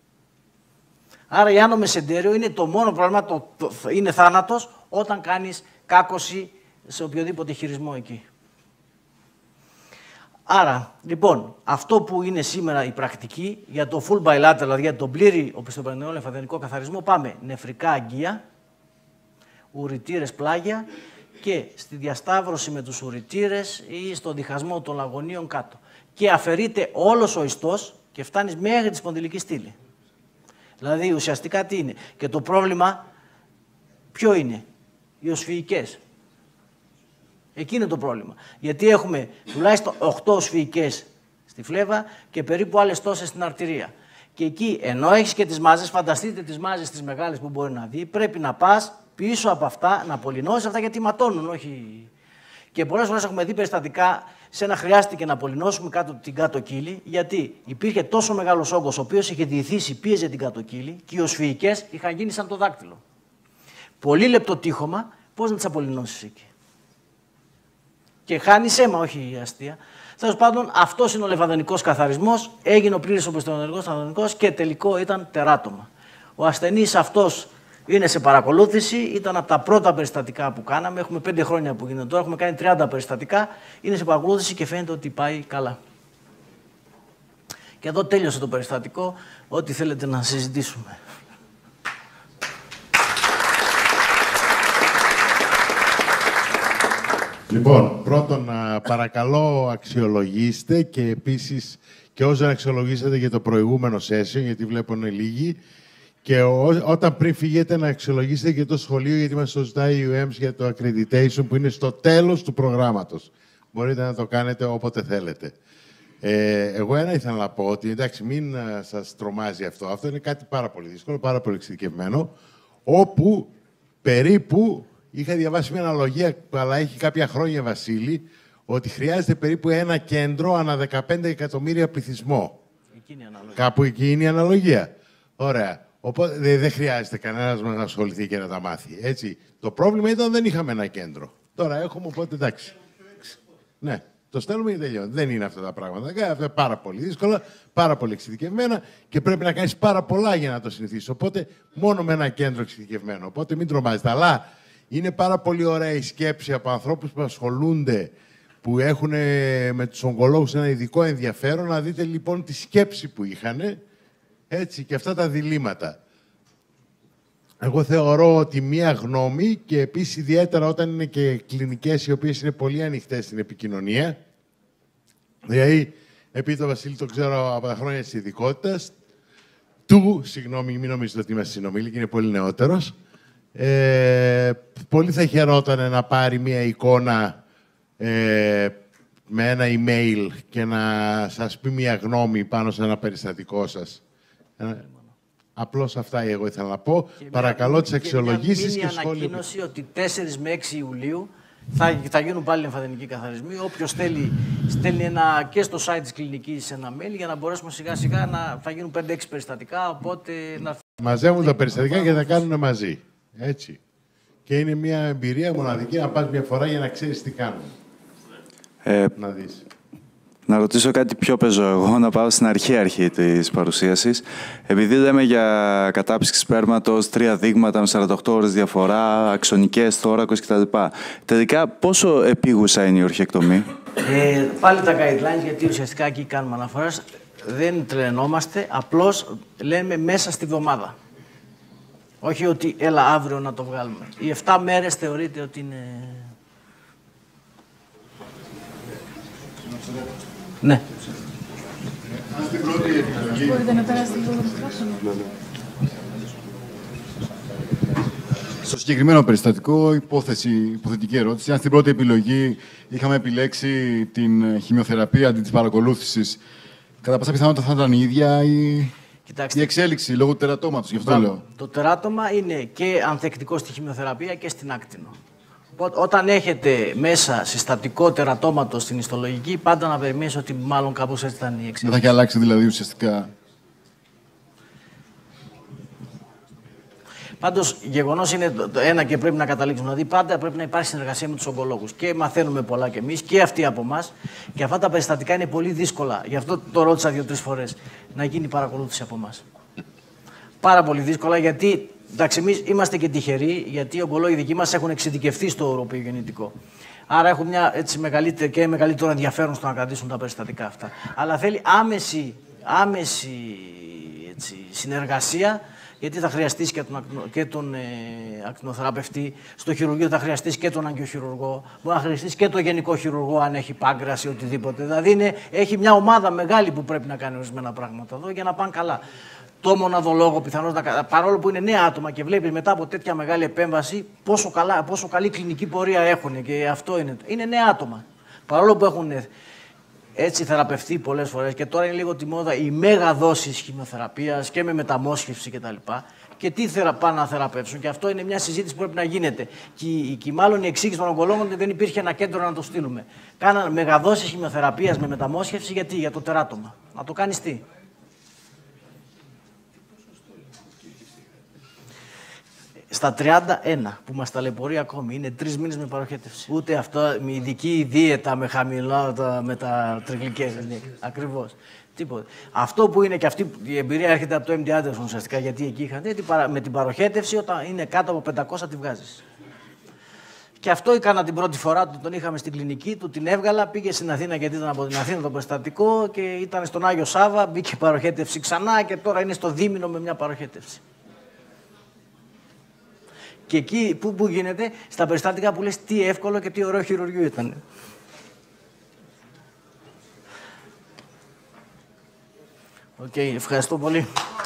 Άρα, η άνω μεσεντέριο είναι το μόνο πρόβλημα, το, το, είναι θάνατος όταν κάνεις κάκωση σε οποιοδήποτε χειρισμό εκεί. Άρα, λοιπόν, αυτό που είναι σήμερα η πρακτική για το full bilateral, δηλαδή για τον πλήρη οπισθοπεριδονικό λεμφαδενικό καθαρισμό, πάμε νεφρικά αγγεία, ουρητήρες πλάγια και στη διασταύρωση με τους ουρητήρες ή στο διχασμό των λαγωνίων κάτω. Και αφαιρείται όλος ο ιστός και φτάνεις μέχρι τη σπονδυλική στήλη. Δηλαδή, ουσιαστικά τι είναι? Και το πρόβλημα ποιο είναι? Οι οσφυϊκές. Εκεί είναι το πρόβλημα. Γιατί έχουμε τουλάχιστον οκτώ οσφυϊκές στη φλέβα και περίπου άλλες τόσες στην αρτηρία. Και εκεί, ενώ έχεις και τις μάζες, φανταστείτε τις μάζες τις μεγάλες που μπορεί να δει, πρέπει να πας πίσω από αυτά, να απολυνώσεις αυτά γιατί ματώνουν, όχι. Και πολλές φορές έχουμε δει περιστατικά σε να χρειάστηκε να απολυνώσουμε κάτω την κάτω κύλη, γιατί υπήρχε τόσο μεγάλος όγκος, ο οποίος είχε διηθήσει, πίεζε την κάτω κύλη και οι οσφυϊκές είχαν γίνει σαν το δάκτυλο. Πολύ λεπτό τείχομα, πώς να τις απολυνώσεις εκεί? Και χάνει αίμα, όχι αστεία. Τέλος πάντων, αυτός είναι ο λεμφαδενικός καθαρισμός. Έγινε ο πλήρης οπισθοπεριδονικός καθαρισμός και τελικό ήταν τεράτωμα. Ο ασθενής αυτός είναι σε παρακολούθηση. Ήταν από τα πρώτα περιστατικά που κάναμε. Έχουμε πέντε χρόνια που γίνονται τώρα. Έχουμε κάνει τριάντα περιστατικά. Είναι σε παρακολούθηση και φαίνεται ότι πάει καλά. Και εδώ τέλειωσε το περιστατικό. Ό,τι θέλετε να συζητήσουμε. Λοιπόν, πρώτον, παρακαλώ αξιολογήστε και επίσης και όσοι αξιολογήσατε για το προηγούμενο session, γιατί βλέπω είναι λίγοι, Και ό, όταν πριν φύγετε να αξιολογήσετε και το σχολείο, γιατί μας το ζητάει η γιου εμ για το accreditation που είναι στο τέλος του προγράμματος. Μπορείτε να το κάνετε όποτε θέλετε. Ε, εγώ ένα ήθελα να πω ότι εντάξει, μην uh, σας τρομάζει αυτό. Αυτό είναι κάτι πάρα πολύ δύσκολο, πάρα πολύ εξειδικευμένο, όπου περίπου είχα διαβάσει μια αναλογία, αλλά έχει κάποια χρόνια, Βασίλη, ότι χρειάζεται περίπου ένα κέντρο ανά δεκαπέντε εκατομμύρια πληθυσμό. Εκείνη Κάπου εκεί είναι η αναλογία. Ωραία. Οπότε δεν δε χρειάζεται κανένας να ασχοληθεί και να τα μάθει. Έτσι. Το πρόβλημα ήταν ότι δεν είχαμε ένα κέντρο. Τώρα έχουμε, οπότε εντάξει. Ναι, το στέλνουμε και τελειώνει. Δεν είναι αυτά τα πράγματα. Αυτά είναι πάρα πολύ δύσκολα, πάρα πολύ εξειδικευμένα και πρέπει να κάνεις πάρα πολλά για να το συνηθίσεις. Οπότε μόνο με ένα κέντρο εξειδικευμένο. Οπότε μην τρομάζετε. Αλλά είναι πάρα πολύ ωραία η σκέψη από ανθρώπους που ασχολούνται, που έχουν με τους ογκολόγους ένα ειδικό ενδιαφέρον, να δείτε λοιπόν τη σκέψη που είχαν, έτσι, και αυτά τα διλήμματα. Εγώ θεωρώ ότι μία γνώμη, και επίσης ιδιαίτερα όταν είναι και κλινικές οι οποίες είναι πολύ ανοιχτές στην επικοινωνία, δηλαδή, επειδή το Βασίλη το ξέρω από τα χρόνια της ειδικότητας, του, συγγνώμη, μην νομίζετε ότι είμαστε συνομήλικοι, είναι πολύ νεότερος, ε, πολύ θα χαιρόταν να πάρει μία εικόνα ε, με ένα email και να σας πει μία γνώμη πάνω σε ένα περιστατικό σας. Ε, απλώς αυτά εγώ ήθελα να πω. Και Παρακαλώ τις αξιολογήσεις και, και σχόλια. Μια ανακοίνωση ότι τέσσερις με έξι Ιουλίου θα, θα γίνουν πάλι λυμφαδενικοί καθαρισμοί. Όποιος θέλει, στέλνει ένα, και στο site της κλινικής ένα mail για να μπορέσουμε σιγά σιγά να θα γίνουν πέντε έξι περιστατικά. Οπότε να... Μαζεύουν τα περιστατικά και θα κάνουν μαζί. Έτσι. Και είναι μια εμπειρία μοναδική να πας μια φορά για να ξέρεις τι κάνουν. Ε, να δεις. Να ρωτήσω κάτι πιο πεζό εγώ, να πάω στην αρχή αρχή της παρουσίασης. Επειδή λέμε για κατάψυξη σπέρματος, τρία δείγματα με σαράντα οκτώ ώρες διαφορά, αξονικές, θώρακος κτλ. Τελικά, πόσο επίγουσα είναι η ορχεκτομή? Ε, πάλι τα guidelines, γιατί ουσιαστικά εκεί κάνουμε αναφορές. Δεν τρελαινόμαστε, απλώς λέμε μέσα στη βδομάδα. Όχι ότι έλα αύριο να το βγάλουμε. Οι εφτά μέρες θεωρείται ότι είναι... Ναι. Μπορείτε να περάσετε λίγο το μικρόφωνο. Στο συγκεκριμένο περιστατικό, υπόθεση, υποθετική ερώτηση. Αν στην πρώτη επιλογή είχαμε επιλέξει την χημειοθεραπεία αντί της παρακολούθησης, κατά πάσα πιθανότητα θα ήταν η ίδια η, η εξέλιξη λόγω του τερατώματος. Γι' αυτό Μπράβο. λέω. Το τεράτωμα είναι και ανθεκτικό στη χημειοθεραπεία και στην άκτινο. Όταν έχετε μέσα συστατικό τερατώματος στην ιστολογική, πάντα να περιμένεις ότι μάλλον κάπως έτσι ήταν η εξέλιξη. Δεν θα έχει αλλάξει δηλαδή ουσιαστικά. Πάντως, γεγονός είναι το ένα και πρέπει να καταλήξουμε. Δηλαδή, πάντα πρέπει να υπάρχει συνεργασία με τους ογκολόγους. Και μαθαίνουμε πολλά κι εμείς και αυτοί από εμάς. Και αυτά τα περιστατικά είναι πολύ δύσκολα. Γι' αυτό το ρώτησα δύο-τρεις φορές να γίνει παρακολούθηση από εμάς. Πάρα πολύ δύσκολα, γιατί εντάξει, εμείς είμαστε και τυχεροί, γιατί οι ογκολόγοι δικοί μας έχουν εξειδικευτεί στο οροπιογεννητικό. Άρα έχουν μια έτσι, μεγαλύτερη και μεγαλύτερο ενδιαφέρον στο να κρατήσουν τα περιστατικά αυτά. Αλλά θέλει άμεση, άμεση έτσι, συνεργασία, γιατί θα χρειαστείς και τον, και τον ε, ακτινοθεραπευτή, στο χειρουργείο θα χρειαστείς και τον αγκιοχειρουργό, μπορεί να χρειαστείς και τον γενικό χειρουργό αν έχει πάγκρας ή οτιδήποτε. Δηλαδή είναι, έχει μια ομάδα μεγάλη που πρέπει να κάνει ορισμένα πράγματα εδώ για να πάνε καλά. Το μοναδολόγο πιθανώς, να, παρόλο που είναι νέα άτομα και βλέπεις μετά από τέτοια μεγάλη επέμβαση πόσο, καλά, πόσο καλή κλινική πορεία έχουν και αυτό είναι. Είναι νέα άτομα. Παρόλο που έχουν έτσι θεραπευτεί πολλές φορές και τώρα είναι λίγο τη μόδα οι μέγα δόσεις χημειοθεραπείας και με μεταμόσχευση κτλ. Και, και τι θερα, πάνε να θεραπεύσουν. Και αυτό είναι μια συζήτηση που πρέπει να γίνεται. Και, και μάλλον η εξήγηση των ογκολόγων ότι δεν υπήρχε ένα κέντρο να το στείλουμε. Κάναν μεγαδόσεις χημειοθεραπείας με μεταμόσχευση γιατί, για το τεράτωμα. Να το κάνεις τι. Στα τριάντα ένα που μας ταλαιπωρεί ακόμη, είναι τρεις μήνες με παροχέτευση. Ούτε αυτό, με ειδική δίαιτα, με χαμηλά, τα, με τα τριγλικές. Ακριβώς. Τίποτα. Αυτό που είναι και αυτή η εμπειρία έρχεται από το εμ ντι Anderson ουσιαστικά, γιατί εκεί είχαν δει, με την παροχέτευση όταν είναι κάτω από πεντακόσια τη βγάζεις. Και αυτό έκανα την πρώτη φορά, τον είχαμε στην κλινική, του την έβγαλα, πήγε στην Αθήνα γιατί ήταν από την Αθήνα το περιστατικό και ήταν στον Άγιο Σάβα, μπήκε παροχέτευση ξανά και τώρα είναι στο Δίμηνο με μια παροχέτευση. Και εκεί που, που γίνεται, στα περιστατικά που λες τι εύκολο και τι ωραίο χειρουργείο ήταν. Οκ, okay, ευχαριστώ πολύ.